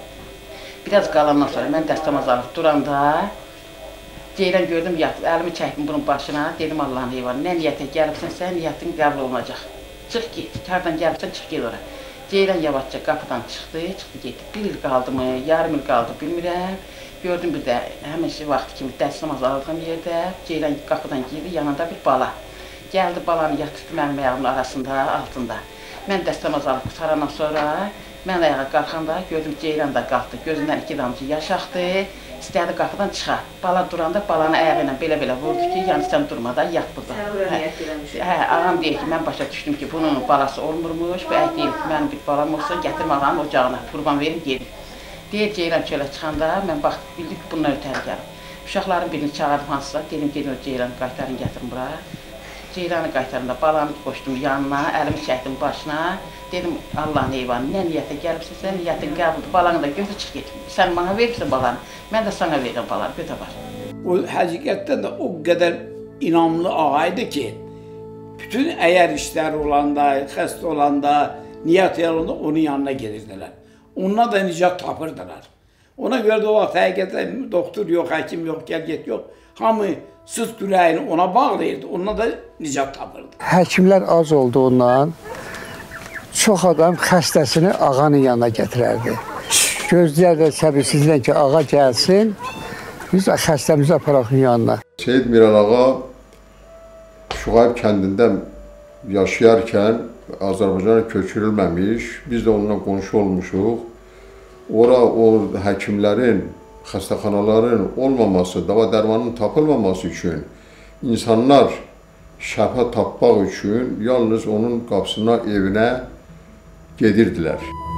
Biraz qalandan sonra mən dəstəmaz alıb duranda, ceyran gördüm, yatdı, əlimi çəkdim bunun başına, dedim Allah'ın eyvanı, nə niyyətə gəlibsən, sən niyyətin qəbul olunacaq. Çıx git, hardan gəlibsən, çıx gel ora. Ceyran yavaşca qapıdan çıxdı, çıxdı getdi. Bir il qaldı mı, yarım il qaldı, bilmirəm. Gördüm bir də, həmişə vaxt kimi dəstəmaz aldığım yerdə, Ceylan qapıdan girdi, yanında bir bala. Gəldi, balanı yatırdı mənim ayağımın arasında, altında. Mən dəstəmaz alıb qutarandan sonra, mən ayağa qalxanda gördüm Ceylan da qalxdı, gözündən iki damcı yaş axdı, istədi qapıdan çıxar. Bala duranda balanı ayağı ilə belə-belə vurdu ki, yəni sən durmadan yat burada. Hə, ağam deyir ki, mən başa düşdüm ki, bunun balası olmurmuş, bu əy deyir ki, mənim bir balam olsun, gətirmə ağamın ocağına, qurban verim, gedim. Deyir, Ceylan çölə çıxanda, mən bax, bildim ki, bundan ötəri gəlib. Uşaqların birini çağırdım hansısa, dedim, gedin o Ceylanı qaytarın, gətirin bura. Ceylanı qaytarında balanı qoşdum yanına, əlimi çəkdim başına, dedim, Allah'ın eyvanı, nə niyyətə gəlibsə, sən niyyətin qəbuldur, balanı da götür, çıx get. Sən bana verirsən balanı, mən də sana verirəm balanı, götür var. O həqiqətdən də o qədər inamlı ağaydı ki, bütün əgər işlər olanda, xəstə olanda, niyyət olanda onun yanına gedirdilər. Onunla da nicat tapırdılar. Ona görə də o vaxt həqiqətən doktor yox, həkim yox, gəl-get yox. Hamı sırt kürəyini ona bağlayırdı, onunla da nicat tapırdı. Həkimlər az olduğundan çox adam xəstəsini ağanın yanına gətirərdi. Gözləyərdə səbirsizlə ki, ağa gəlsin, biz xəstəmizi aparaq yanına. Seyid Miral ağa Şuayb kəndində yaşayarkən Azərbaycana köçürülməmiş, biz də onunla qonşu olmuşuq. Ora o həkimlərin, xəstəxanaların olmaması, dava dərmanın tapılmaması üçün insanlar şəfa tapmaq üçün yalnız onun qapısına, evinə gedirdilər.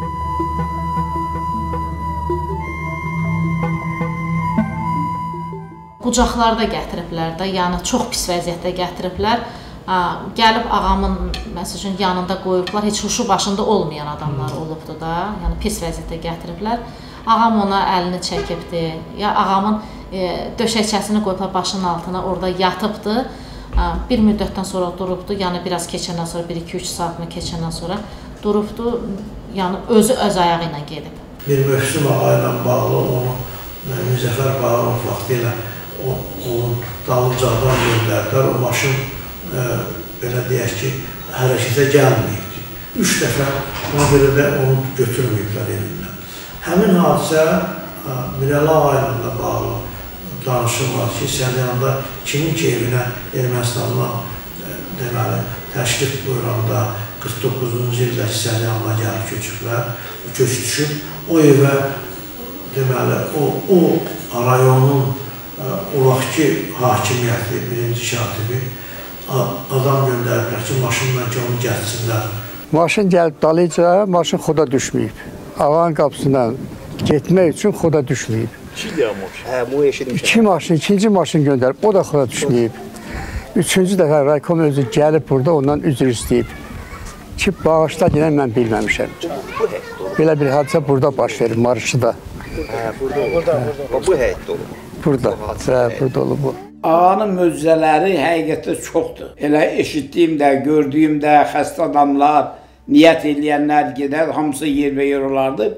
Qucaqlarda gətiriblər də, yəni çox pis vəziyyətdə gətiriblər. Gəlib ağamın məsələn yanında qoyublar, heç huşu başında olmayan adamlar olubdu da, yəni pis vəziyyətdə gətiriblər. Ağam ona əlini çəkibdi, ya ağamın e, döşəkçəsini qoyublar başının altına, orada yatıbdı. Bir müddətdən sonra durubdu, yəni biraz keçəndən sonra, bir iki üç saatını keçəndən sonra durubdu, yəni özü öz ayağı ilə gedib. Bir Möhsüm ağa ilə bağlı onu, Müzəffər Bağırov vaxtı ilə onun dalınca adam göndərdilər, o maşın e, belə deyək ki, hərəkətə gəlməyibdi. Üç dəfə ona görə də onu götürməyiblər elindən. Həmin hadisə Miral ağa ilə bağlı danışım var ki, sən yanında kimin ki evinə Ermənistandan e, deməli, təşrif buyuranda qırx doqquzuncu ildəki sənin yanına gəlib köçüblər, köç düşüb, o evə deməli, o, o rayonun o vaxtki hakimiyyəti, birinci katibi adam göndəriblər ki, maşınla ki onu gəlsinlər. Maşın gəlib dalıca, maşın xoda düşməyib. Ağanın qapısından getmək üçün xoda düşməyib. Hə, bu eşitmişəm. İki maşın, ikinci maşın göndərib, o da xoda düşməyib. Üçüncü dəfə raykom özü gəlib burada ondan üzr istəyib. Ki, bağışla gələn mən bilməmişəm. Belə bir hadisə burada baş verir, Marışıda. Hə, burada olur. Bu həyətdə olur. Burada, hə, burada olur bu. Ağanın möcüzələri həqiqətdə çoxdur. Elə eşitdiyim də, gördüyüm də, xəstə adamlar, niyyət eləyənlər gedər, hamısı yer və yer olardı.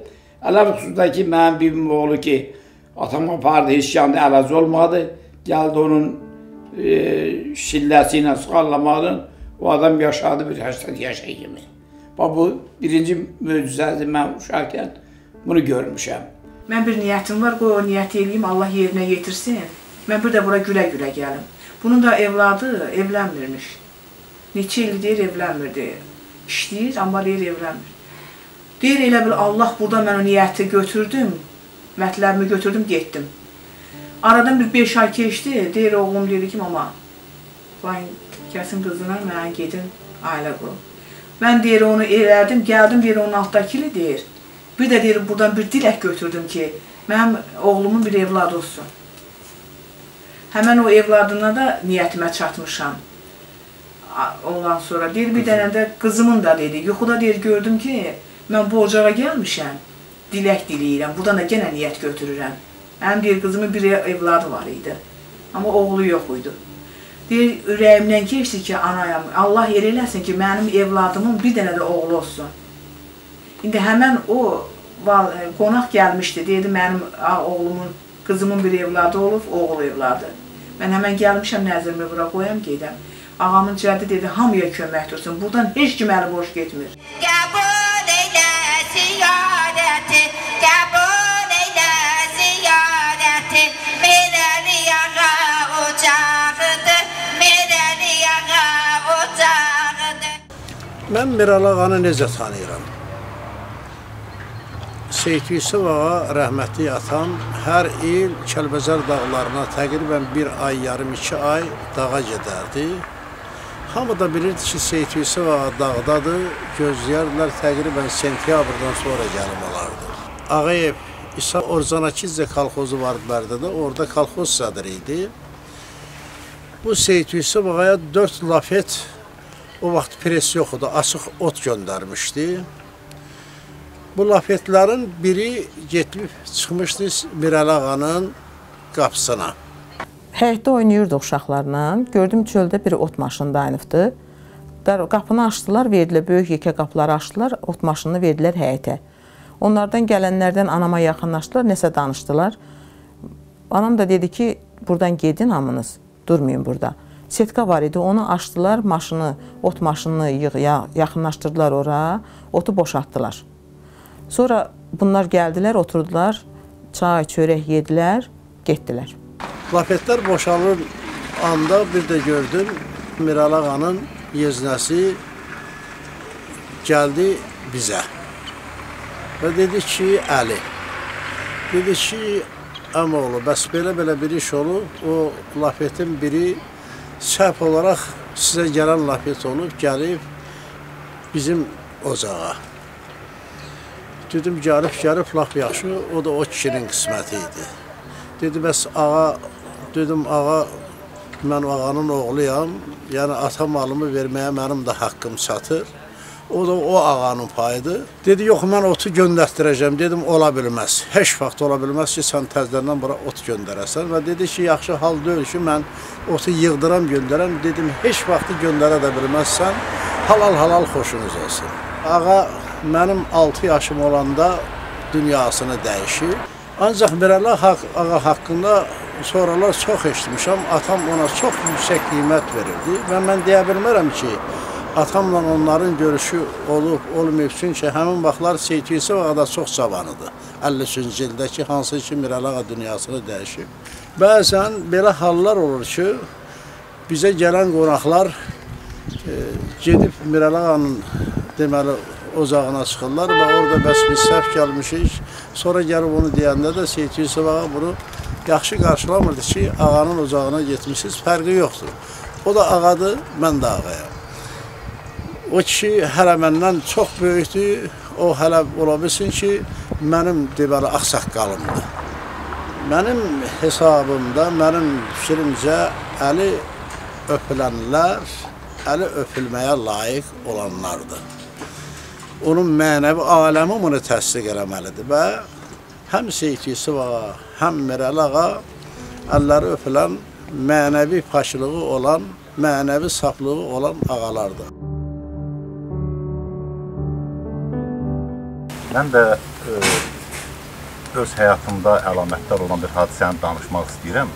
Ələr xüsusda ki, mənim bibimin oğlu ki, atam apardı, heç yanda əlac olmadı. Gəldi onun e, şilləsi ilə sıxarlamadı. O adam yaşadı bir səksən yaşa kimi. Bax, bu birinci möcüzədir, mən uşaqkən bunu görmüşəm. Mən bir niyyətim var, qoy o niyyət eləyim, Allah yerinə yetirsin. Mən bir də bura gülə-gülə gəlim. Bunun da evladı evlənmirmiş. Neçə il deyir, evlənmirdi. İşləyir, amma deyir, evlənmir. Deyir, elə bil Allah burada mən o niyyəti götürdüm, mətləbimi götürdüm, getdim. Aradan bir beş ay keçdi, deyir, oğlum dedi ki, mama, kəsin qızına mənə gedin, ailə qurun. Mən deyir, onu elədim, gəldim, deyir, onun altdakili deyir. Bir də deyir, buradan bir dilək götürdüm ki, mənim oğlumun bir evladı olsun. Həmən o evladına da niyyətimə çatmışam. Ondan sonra deyir, bir dənə də qızımın da dedi, yuxuda deyir, gördüm ki, mən bu ocağa gəlmişəm, dilək diləyirəm, buradan da genə niyyət götürürəm. Həm deyir, qızımın bir evladı var idi, amma oğlu yox idi. Deyir, ürəyimdən keçdi ki, anayam, Allah yer eləsin ki, mənim evladımın bir dənə də oğlu olsun. İndi həmən o qonaq gəlmişdi, deyirdi, mənim oğlumun, qızımın bir evladı olub, oğul evladı. Mən həmən gəlmişəm, nəzirimi bura qoyam, gedəm. Ağamın cəddi dedi, hamıya kömək dursun, buradan heç kim əli boş getmir. Qəbul eylə ziyarəti, qəbul eylə ziyarəti, Mirəli ağa ocağıdır, Mirəli ağa ocağıdır. Mən Mirəli ağanı necə tanıyıram? Seyid Yusuf ağa, rəhmətli atam, hər il Kəlbəzər dağlarına təqribən bir ay, yarım, iki ay dağa gedərdi. Hamı da bilirdi ki, Seyid Yusuf ağa dağdadır, gözləyərlər təqribən sentyabrdan sonra gəlim olardı. Ağayev, İsa Orzanakizcə kolxozu vardı Bərdədə, orada kolxoz sədri idi. Bu Seyid Yusuf ağaya dörd lafet, o vaxt pres yox idi, açıq ot göndərmişdi. Bu lafetlərin biri getlib çıxmışdı Mirəli ağanın qapısına. Həyətdə oynayırdıq uşaqlarla. Gördüm çöldə bir ot maşını dayanıbdı. Qapını açdılar, verdilər, böyük yekə qapıları açdılar, ot maşınını verdilər həyətə. Onlardan gələnlərdən anama yaxınlaşdılar, nəsə danışdılar. Anam da dedi ki, buradan gedin hamınız, durmayın burada. Setka var idi, onu açdılar, maşını, ot maşınını yaxınlaşdırdılar ora, otu boşaltdılar. Sonra bunlar gəldilər, oturdular, çay, çörək yedilər, getdilər. Lafetlər boşalır anda bir də gördüm, Mirəli ağanın yeznəsi gəldi bizə və dedi ki, Əli, dedi ki, əmoğlu, bəs belə-belə bir iş olub, o lafetin biri səhv olaraq sizə gələn lafet olub, gəlib bizim ocağa. Dedim, gəlib, gəlib, laf yaxşı, o da o kişinin qisməti idi. Dedi, bəs ağa, dedim, ağa, mən ağanın oğluyam, yəni ata malımı verməyə mənim də haqqım çatır. O da o ağanın payıdır. Dedi, yox, mən otu göndərdirəcəm. Dedim, ola bilməz. Heç vaxt ola bilməz ki, sən təzlərdən bura ot göndərəsən. Və dedi ki, yaxşı hal deyil ki, mən otu yığdıram, göndərəm. Dedim, heç vaxtı göndərə də bilməzsən, halal-halal xoşunuz olsun. Ağa, mənim altı yaşım olanda dünyasını dəyişir. Ancaq Mirəli ağa haqqında sonralar çox eşitmişəm. Atam ona çox yüksək qiymət verirdi və mən deyə bilmərəm ki, atamla onların görüşü olub, olmayıb. Çünki həmin vaxtlar Seyid Yusuf ağa da çox cavanıdır. əlli üçüncü ildə ki, hansı ki, Mirəli ağa dünyasını dəyişib. Bəzən belə hallar olur ki, bizə gələn qonaqlar e, gedib Mirəli ağanın deməli, ocağına çıxırlar və orada bəs biz səhv gəlmişik. Sonra gəlib onu deyəndə də Seyid Yusuf ağa bunu yaxşı qarşılamırdı ki, ağanın ocağına getmişsiniz, fərqi yoxdur. O da ağadır, mən də ağayam. O kişi hələ məndən çox böyükdür, o hələ ola bilsin ki, mənim deməli ağsaqqalımdır. Mənim hesabımda, mənim fikrimcə əli öpülənlər, əli öpülməyə layiq olanlardır. Onun mənəvi aləmi bunu təsdiq eləməlidir və həm Seyid Yusuf ağa, həm Mirəli ağa əlləri öpülən, mənəvi paşılığı olan, mənəvi saflığı olan ağalardır. Mən də e, öz həyatımda əlamətdar olan bir hadisəni danışmaq istəyirəm.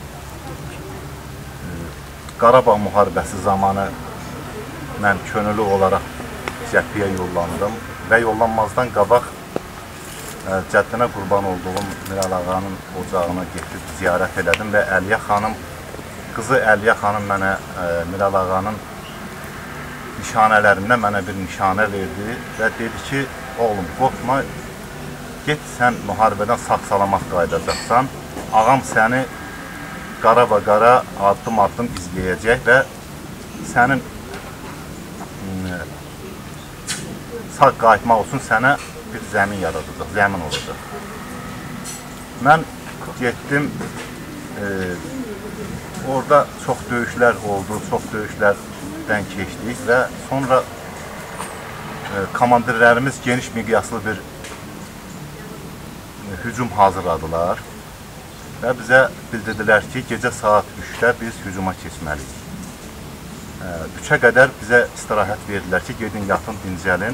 Qarabağ müharibəsi zamanı mən könüllü olaraq cəbhəyə yollandım və yollanmazdan qabaq cəddinə qurban olduğum Miral ağanın ocağına getib ziyarət elədim və Əliyə xanım, qızı Əliyə xanım mənə Miral ağanın nişanələrindən mənə bir nişanə verdi və dedi ki, oğlum, qorxma, get sən müharibədən sağ-salamat qayıdacaqsan, ağam səni qara-qara, addım-addım izləyəcək və sənin sağ qayıtmaq üçün sənə bir zəmin yaradacaq, zəmin olacaq. Mən getdim, e, orada çox döyüşlər oldu, çox döyüşlərdən keçdik və sonra e, komandirlərimiz geniş miqyaslı bir e, hücum hazırladılar və bizə bildirdilər ki, gecə saat üçdə biz hücuma keçməliyik. E, üçə qədər bizə istirahət verdilər ki, gedin yatın, dincəlin.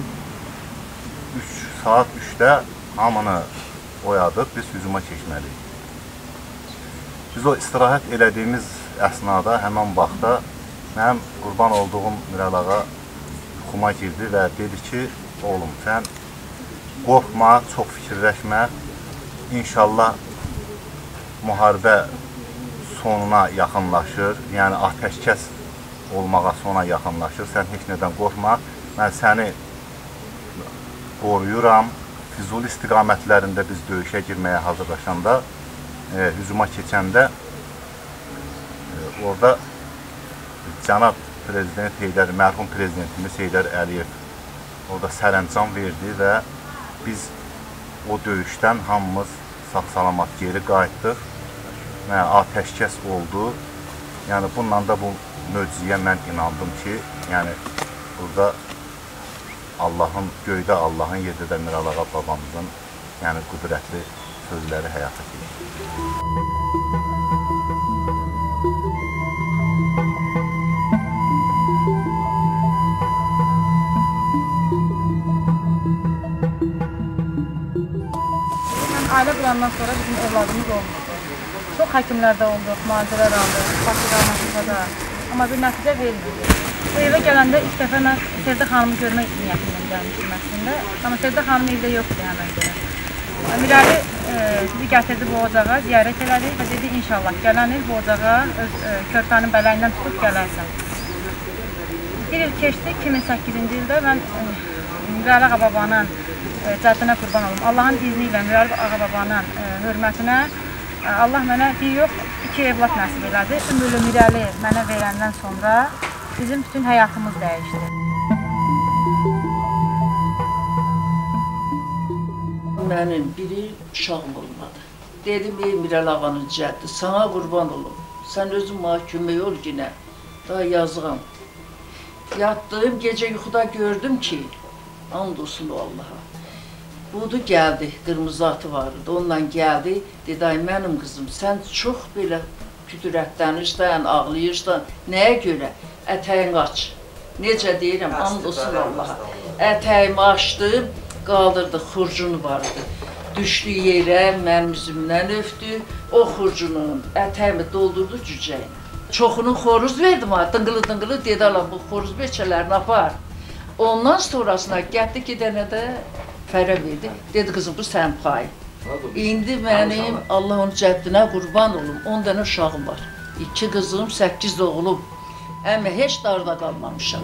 Saat üçdə hamını oyadıb, biz hücuma keçməliyik. Biz o istirahət elədiyimiz əsnada, həmən vaxtda mənim qurban olduğum Miral ağa yuxuma girdi və dedi ki, oğlum, sən qorxma, çox fikirləşmə, İnşallah müharibə sonuna yaxınlaşır, yəni atəşkəs olmağa sona yaxınlaşır, sən heç nədən qorxma, mən səni qoruyuram. Füzuli istiqamətlərində biz döyüşə girməyə hazırlaşanda, e, hücuma keçəndə e, orada cənab prezident Heydər, mərhum prezidentimiz Heydər Əliyev orada sərəncam verdi və biz o döyüşdən hamımız sağ-salamat geri qayıtdıq və atəşkəs oldu. Yəni bununla da bu möcüzəyə mən inandım ki, yəni burada Allahın, göydə Allahın, yerdə də Miral ağa babamızın yəni qüdrətli sözləri həyata keçir. Ailə qurandan sonra bizim evladımız olmuşdu. Çox həkimlərdə olduq, müalicələr aldıq, Bakıda, da. Amma bir nəticə verməydi. Bu evə gələndə ilk dəfə mən Sevdə xanımı görmək niyyətindən gəlmişdim əslində. Amma Sevdə xanım evdə yoxdur həmən görə. Mirali e, bizi gətirdi bu ocağa, ziyarət elədi və dedi inşallah gələn il bu ocağa öz e, körpənin bələyindən tutub gələrsən. Bir il keçdi, iki min səkkizinci ildə mən e, Mirali ağa babanın e, cəddinə qurban olum. Allahın izni ilə Mirali ağa babanın e, hörmətinə e, Allah mənə bir yox, iki evlat nəsib elədi. Böyle Mirali mənə verəndən sonra bizim bütün həyatımız dəyişdi. Mənim biri uşağım olmadı. Dedim, ey Miral ağanın cəddi, sana qurban olum. Sən özün mənə kömək ol yenə. Daha yazığam. Yatdığım gecə yuxuda gördüm ki, and olsun o Allaha. Budu gəldi, qırmızı atı vardı. Onunla gəldi, dedi, ay mənim qızım, sən çox belə küdürətlənirsən, ağlayırsan. Nəyə görə? Ətəyin aç. Necə deyirəm, and olsun Allaha. Ətəyimi açdım, qaldırdı, xurcunu vardı. Düşdü yerə, mənim üzümdən öpdü. O xurcunun ətəyimi doldurdu cücəyinə. Çoxunun xoruz verdim ha, dıngılı-dıngılı dedi, Allah bu xoruz beçələrini apar. Ondan sonrasına gəldi ki, dənə də fərə verdi. Dedi, qızım, bu sən payın. İndi mənim Allah onun cəddinə qurban olum, on dənə uşağım var. İki qızım, səkkiz oğlum. Əmə heç darda qalmamışam.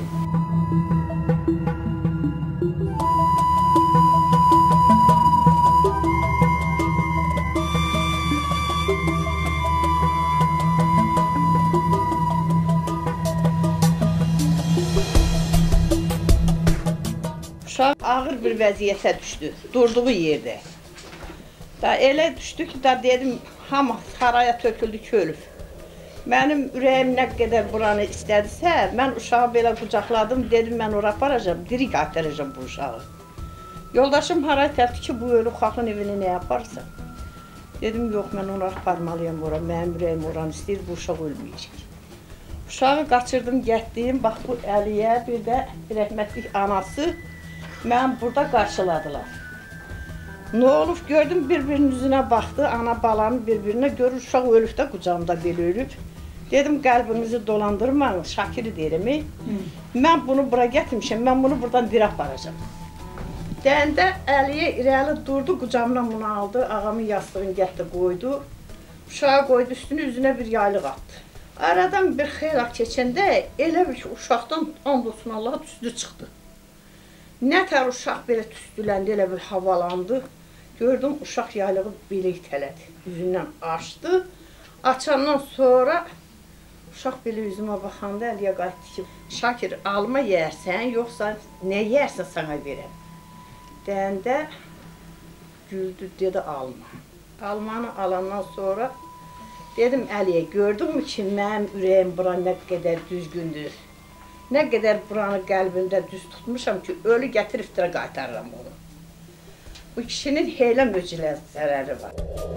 Uşaq ağır bir vəziyyətə düşdü, durduğu yerdə. Da elə düşdü ki, da dedim, hamı haraya töküldü, kölüb. Mənim ürəyim nə qədər buranı istədisə, mən uşağı belə qucaqladım, dedim, mən ora aparacam, diri qaytaracam bu uşağı. Yoldaşım haray təldi ki, bu ölü xalqın evini nə yaparsan? Dedim, yox, mən onu aparmalıyam ora, mənim ürəyim oranı istəyir, bu uşaq ölməyəcək. Uşağı qaçırdım, getdim, bax bu Əliyə, bir də rəhmətlik anası, mən burada qarşıladılar. Ne olub gördüm bir-birinin üzünə baxdı, ana balanın bir-birinə görür, uşaq ölüb də qucağımda belə ölüb. Dedim qəlbinizi dolandırmayın, Şakiri deyirəm. Mən bunu bura gətirmişəm, mən bunu buradan dirə aparacam. Deyəndə Əliyə irəli durdu, qucağımdan bunu aldı, ağamın yastığını getdi qoydu. Uşağı qoydu üstünü, üzünə bir yaylıq atdı. Aradan bir xeyli keçəndə elə bir ki, uşaqdan and olsun Allaha tüstü çıxdı. Nə tər uşaq belə tüstüləndi, elə bir havalandı. Gördüm, uşaq yaylığı belə itələdi, üzündən açdı. Açandan sonra uşaq belə üzümə baxanda Əliyə qayıtdı ki, Şakir, alma yeyərsən, yoxsa nə yeyərsən sana verəm. Deyəndə güldü, dedi alma. Almanı alandan sonra dedim Əliyə, gördünmü ki, mənim ürəyim bura nə qədər düzgündür. Nə qədər buranı qəlbimdə düz tutmuşam ki, ölü gətirib iftira qaytarıram onu. Bu kişinin heylə möcüzələri var.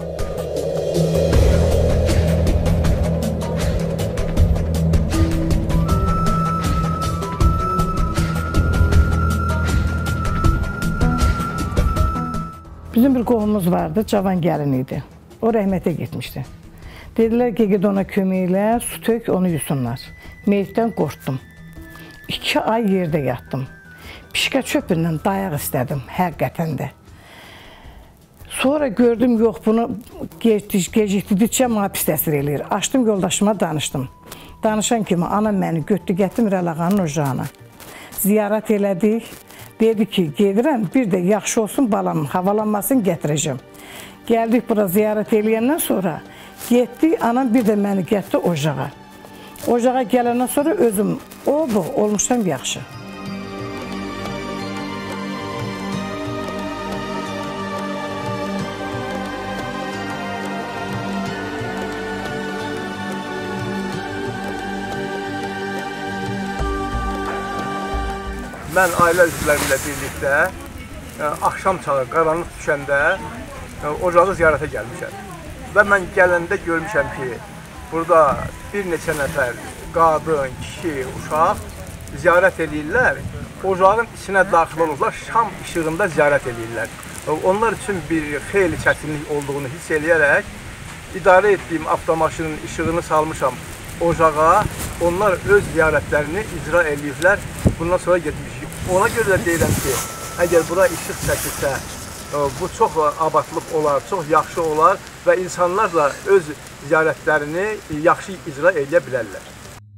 Bizim bir qohumumuz vardı, cavan gəlin idi. O rəhmətə getmişdi. Dedilər ki, ged ona köməklə, su tök, onu yusunlar. Meyitdən qorxdum. İki ay yerdə yatdım. Pişkə çöpündən dayaq istədim, həqiqətən də. Sonra gördüm, yox, bunu gecikdikcə mənə pis təsir eləyir. Açdım, yoldaşıma danışdım. Danışan kimi anam məni götdü, getdim Rəlağanın ocağına. Ziyarət elədik. Dedi ki, gedirəm, bir də yaxşı olsun balamın, havalanmasını gətirəcəm. Gəldik bura ziyarət eləyəndən sonra, getdik, anam bir də məni getdi ocağa. Ocağa gələndən sonra özüm oldu, olmuşdan yaxşı. Mən ailə üzvlərimlə birlikdə axşam çağı qaranlıq düşəndə ocağı ziyarətə gəlmişəm. Və mən gələndə görmüşəm ki, burada bir neçə nəfər qadın, kişi, uşaq ziyarət edirlər. Ocağın içinə daxil olurlar, şam işığında ziyarət edirlər. Onlar üçün bir xeyli çətinlik olduğunu hiss eləyərək idarə etdiyim avtomaşının işığını salmışam ocağa. Onlar öz ziyarətlərini icra ediblər. Bundan sonra getmişik. Ona görə də deyirəm ki, əgər bura işıq çəkilsə, bu çox abadlıq olar, çox yaxşı olar və insanlar da öz ziyarətlərini yaxşı icra edə bilərlər.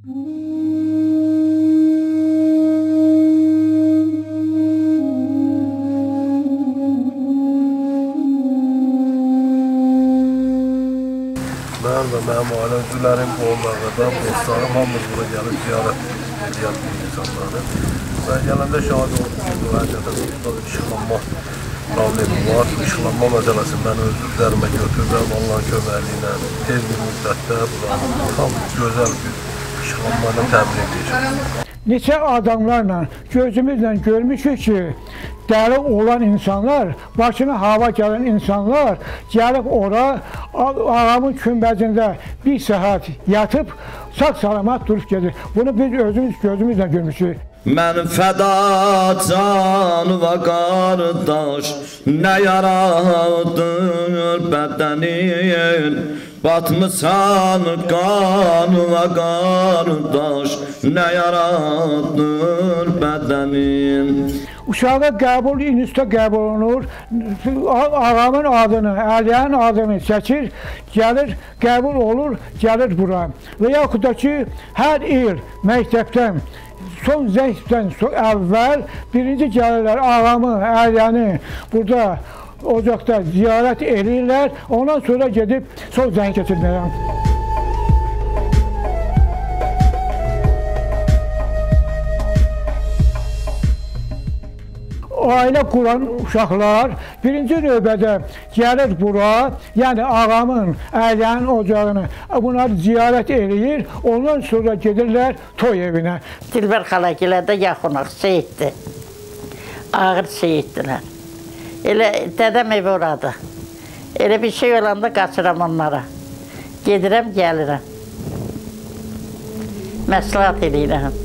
Mən və mənim ailə üzvlərim, qohumlarım, dostlarım, hamımız bura gəlib ziyarət edən insanları. Və gələndə şahid olduq ki, bu həqiqətən bir işıqlanma problemi var. İşıqlanma məsələsini mən öz üzərimə götürdüm, Allahın köməkliyi ilə tez bir müddətdə buranı tam gözəl bir işıqlanma ilə təmin edəcəm. Neçə adamlarla, gözümüzlə görmüşük ki, dəli olan insanlar, başına hava gələn insanlar gəlib ora, ağamın kümbəzində bir saat yatıb, sağ-salamat durub gedir. Bunu biz özümüz gözümüzlə görmüşük. Mən fəda can və qardaş, nə yaradır bədənin, batmısan qan və qardaş, nə yaradır bədənin. Uşağa qəbul, instituta qəbul olunur, ağamın adını, Əliyənin adını çəkir, gəlir, qəbul olur, gəlir bura. Və yaxud da ki, hər il məktəbdən, son zəngdən əvvəl birinci gəlirlər ağamı, Əliyəni burada ocaqda ziyarət edirlər, ondan sonra gedib son zəng keçirdirlər. Ailə quran uşaqlar birinci növbədə gəlir bura, yəni ağamın, Əliyənin ocağını, bunları ziyarət edir, ondan sonra gedirlər toy evinə. Dilbər xalagilərdə yaxınıq, seyiddir, ağır seyiddilər. Elə dədəm evi oradır. Elə bir şey olanda qaçıram onlara. Gedirəm, gəlirəm. Məsləhət edirəm.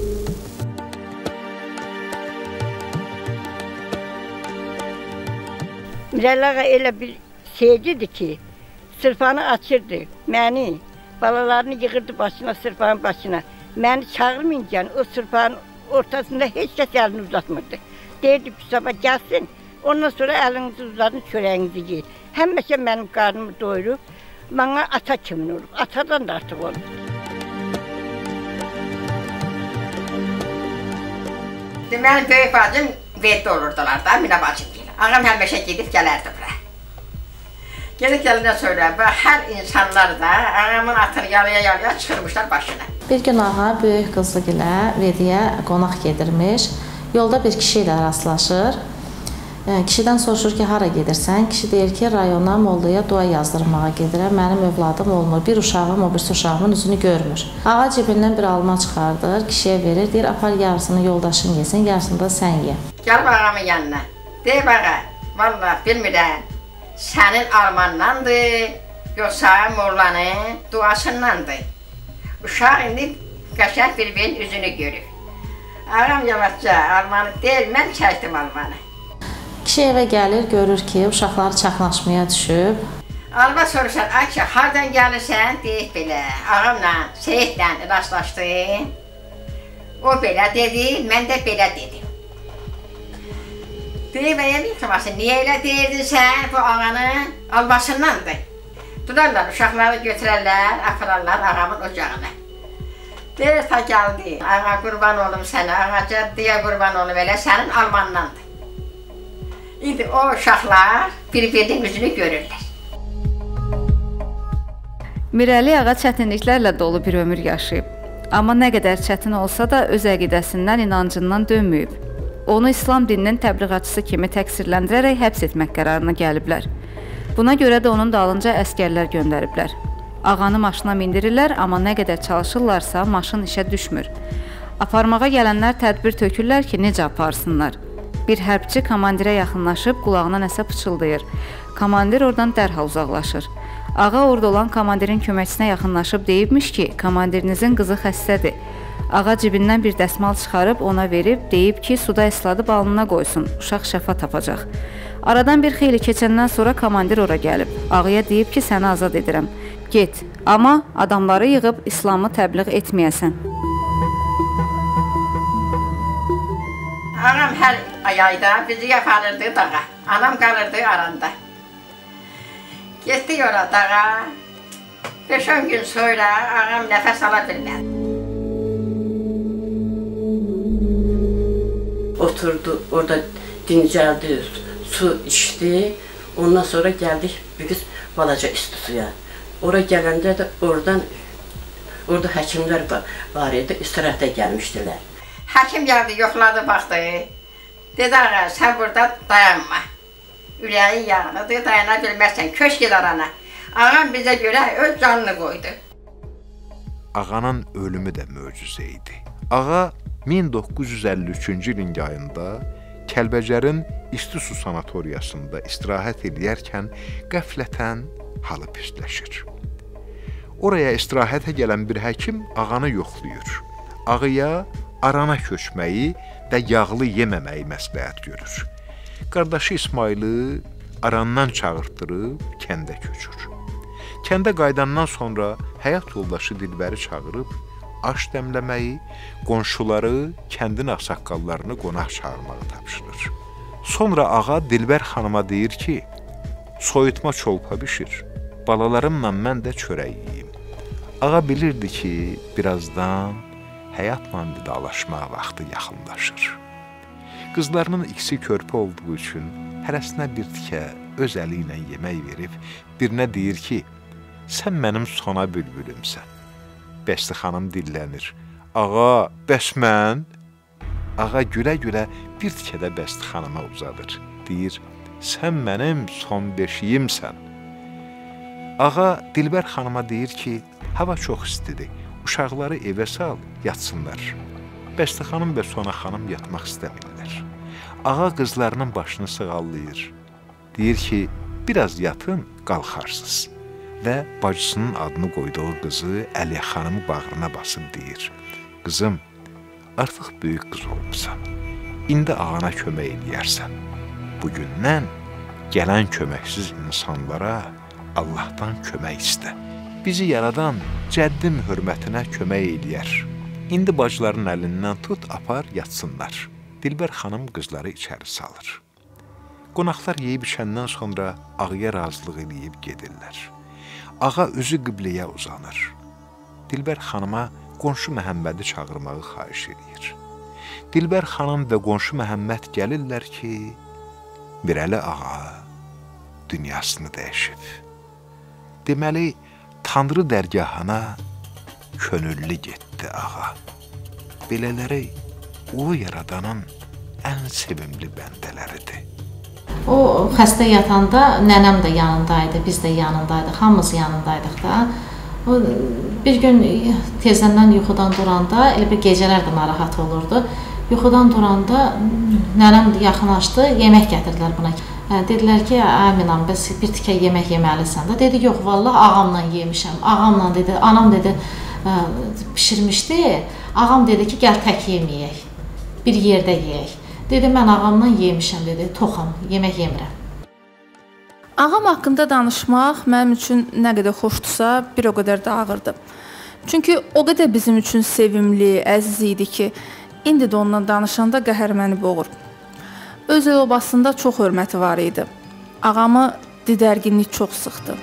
Mirəli ağa elə bir sevgidir ki, sırfanı açırdı, məni, balalarını yığırdı başına, sırfanın başına. Məni çağırmayınca o sırfanın ortasında heç kəs əlini uzatmırdı. Deyirdi ki, sabah gəlsin, ondan sonra əlinizi uzadın, çörəyinizi yiyin. Həmişə mənim qarnımı doyurub, bana ata kimin olub, atadan da artıq olub. Mənim böyük bacım veddə olurdular da, Minə bacım deyil. Ağam həmişə gedib gələrdi bura. Gedib gələndən sonra hər insanlar da ağamın atını yalaya-yalaya çıxırmışlar başına. Bir gün ağa böyük qızı ilə Vediyə qonaq gedirmiş. Yolda bir kişi ilə rastlaşır. Kişidən soruşur ki, hara gedirsən? Kişi deyir ki, rayona, Mollaya dua yazdırmağa gedirəm. Mənim övladım olmur. Bir uşağım, o birisi uşağımın üzünü görmür. Ağa cibindən bir alma çıxardır, kişiyə verir. Deyir, apar yarısını yoldaşın yesin, yarısını da sən ye. Gəlib ağamın yanına. Deyib ağa, vallahi bilmirəm, sənin almandandır, yoxsa mollanın duasındandır. Uşaq indi qəşəng bir-birinin üzünü görür. Ağam yavaşca almanı deyil, mən çəkdim almanı. Kişi evə gəlir, görür ki, uşaqları çaxnaşmaya düşüb. Alma soruşan, ay ki, hardan gəlirsən? Deyib belə, ağamla, Seyidlə rastlaşdım. O belə dedi, mən də belə dedim. Deyib, əyə bir tutmasın, niyə elə deyirdin sən bu ağanın almasındandır? Tutarlar, uşaqları götürərlər, apararlar ağamın ocağına. Deyir, ta gəldi, ağa qurban olum sənə, ağa cəddiyə qurban olum elə, sənin almandandır. İndi o uşaqlar bir-birinin üzünü görürlər. Mirəli ağa çətinliklərlə dolu bir ömür yaşayıb. Amma nə qədər çətin olsa da öz əqidəsindən, inancından dönməyib. Onu İslam dininin təbliğatçısı kimi təqsirləndirərək həbs etmək qərarına gəliblər. Buna görə də onun dalınca əskərlər göndəriblər. Ağanı maşına mindirirlər, amma nə qədər çalışırlarsa maşın işə düşmür. Aparmağa gələnlər tədbir tökürlər ki, necə aparsınlar. Bir hərbçi komandirə yaxınlaşıb qulağına nəsə pıçıldayır. Komandir oradan dərhal uzaqlaşır. Ağa orada olan komandirin köməkçisinə yaxınlaşıb deyibmiş ki, komandirinizin qızı xəstədir. Ağa cibindən bir dəsmal çıxarıb ona verib, deyib ki, suda isladıb alnına qoysun, uşaq şəfa tapacaq. Aradan bir xeyli keçəndən sonra komandir ora gəlib. Ağaya deyib ki, səni azad edirəm. Get, amma adamları yığıb İslamı təbliğ etməyəsən. Ağam hər ayda bizi yaparırdı dağa. Anam qalırdı aranda. Getdik ora dağa. beş on gün sonra ağam nəfəs ala bilmədi. Oturdu, orada dincəldi, su içdi. Ondan sonra gəldik bir balaca isti suya. Ora gələndə də oradan, orada həkimlər var idi, istirahətə gəlmişdilər. Həkim gəldi, yoxladı, baxdı. Dedi, ağa, sən burada dayanma. Ürəyin yağlıdır, dayana bilməzsən, köş ged arana. Ağam bizə görə öz canını qoydu. Ağanın ölümü də möcüzə idi. Ağa min doqquz yüz əlli üçüncü ilin yayında Kəlbəcərin İsti Su sanatoriyasında istirahət edərkən qəflətən halı pisləşir. Oraya istirahətə gələn bir həkim ağanı yoxlayır. Ağaya arana köçməyi və yağlı yeməməyi məsləhət görür. Qardaşı İsmailı arandan çağırtdırıb kəndə köçür. Kəndə qaydandan sonra həyat yoldaşı Dilbəri çağırıb aş dəmləməyi, qonşuları, kəndin ağsaqqallarını qonaq çağırmağı tapşırır. Sonra ağa Dilbər xanıma deyir ki, soyutma çolpa bişir, balalarımla mən də çörək yiyeyim. Ağa bilirdi ki, birazdan həyatla vidalaşma vaxtı yaxınlaşır. Qızlarının ikisi körpə olduğu üçün hərəsinə bir tikə öz əli ilə yemək verib, birinə deyir ki, sən mənim sona bülbülümsən. Bəsti xanım dillənir. Ağa, bəs mən? Ağa gülə-gülə bir tikə də Bəsti xanıma uzadır. Deyir, sən mənim son beşiyimsən. Ağa Dilbər xanıma deyir ki, hava çox istidir, uşaqları evə sal, yatsınlar. Bəsti xanım və Sona xanım yatmaq istəmirlər. Ağa qızlarının başını sığallayır. Deyir ki, biraz yatın, qalxarsınız. Və bacısının adını qoyduğu qızı Əliyə xanımı bağrına basıb deyir, qızım, artıq böyük qız olmuşsan, indi ağana kömək edərsən. Bugündən gələn köməksiz insanlara Allahdan kömək istə. Bizi yaradan cəddim hörmətinə kömək eləyər. İndi bacıların əlindən tut, apar, yatsınlar. Dilbər xanım qızları içəri salır. Qonaqlar yeyib içəndən sonra ağaya razılıq eləyib gedirlər. Ağa üzü qibləyə uzanır. Dilbər xanıma qonşu Məhəmmədi çağırmağı xahiş edir. Dilbər xanım və qonşu Məhəmməd gəlirlər ki, Mirəli ağa dünyasını dəyişib. Deməli, Tanrı dərgahına könüllü getdi ağa. Belələri ulu yaradanın ən sevimli bəndələridir. O xəstə yatanda nənəm də yanındaydı, biz də yanındaydıq, hamımız yanındaydıq da. O, bir gün tezdən yuxudan duranda, elə bir gecələr də narahat olurdu. Yuxudan duranda nənəm yaxınlaşdı, yemək gətirdilər buna. Dedilər ki, Əminəm, bəs bir tikə yemək yeməlisən də. Dedi, yox, vallah ağamla yemişəm. Ağamla dedi, anam dedi, pişirmişdi. Ağam dedi ki, gəl tək yeməyək, bir yerdə yeyək. Dedi, mən ağamla yemişəm, dedi, toxam, yemək yemirəm. Ağam haqqında danışmaq mənim üçün nə qədər xoşdursa, bir o qədər də ağırdı. Çünki o qədər bizim üçün sevimli, əziz idi ki, indi də ondan danışanda qəhər məni boğur. Öz obasında çox hörməti var idi. Ağamı didərginlik çox sıxdı.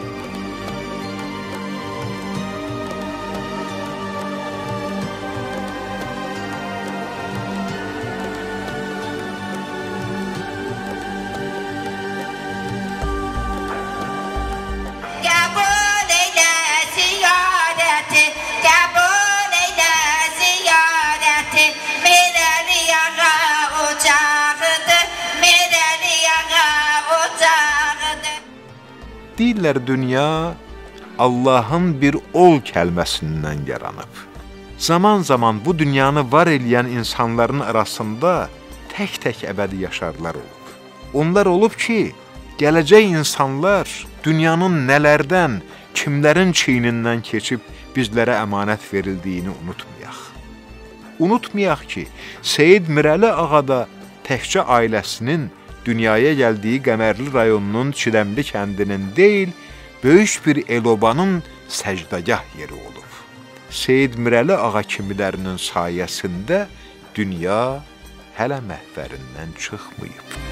Deyirlər, dünya Allahın bir ol kəlməsindən yaranıb. Zaman zaman bu dünyanı var eləyən insanların arasında tək-tək əbədi yaşarlar olub. Onlar olub ki, gələcək insanlar dünyanın nələrdən, kimlərin çiynindən keçib bizlərə əmanət verildiyini unutmayaq. Unutmayaq ki, Seyid Mirəli ağa da təkcə ailəsinin dünyaya gəldiyi Qəmərli rayonunun Çidəmli kəndinin deyil, böyük bir el-obanın səcdagah yeri olub. Seyid Mirəli ağa kimilərinin sayəsində dünya hələ məhvərindən çıxmayıb.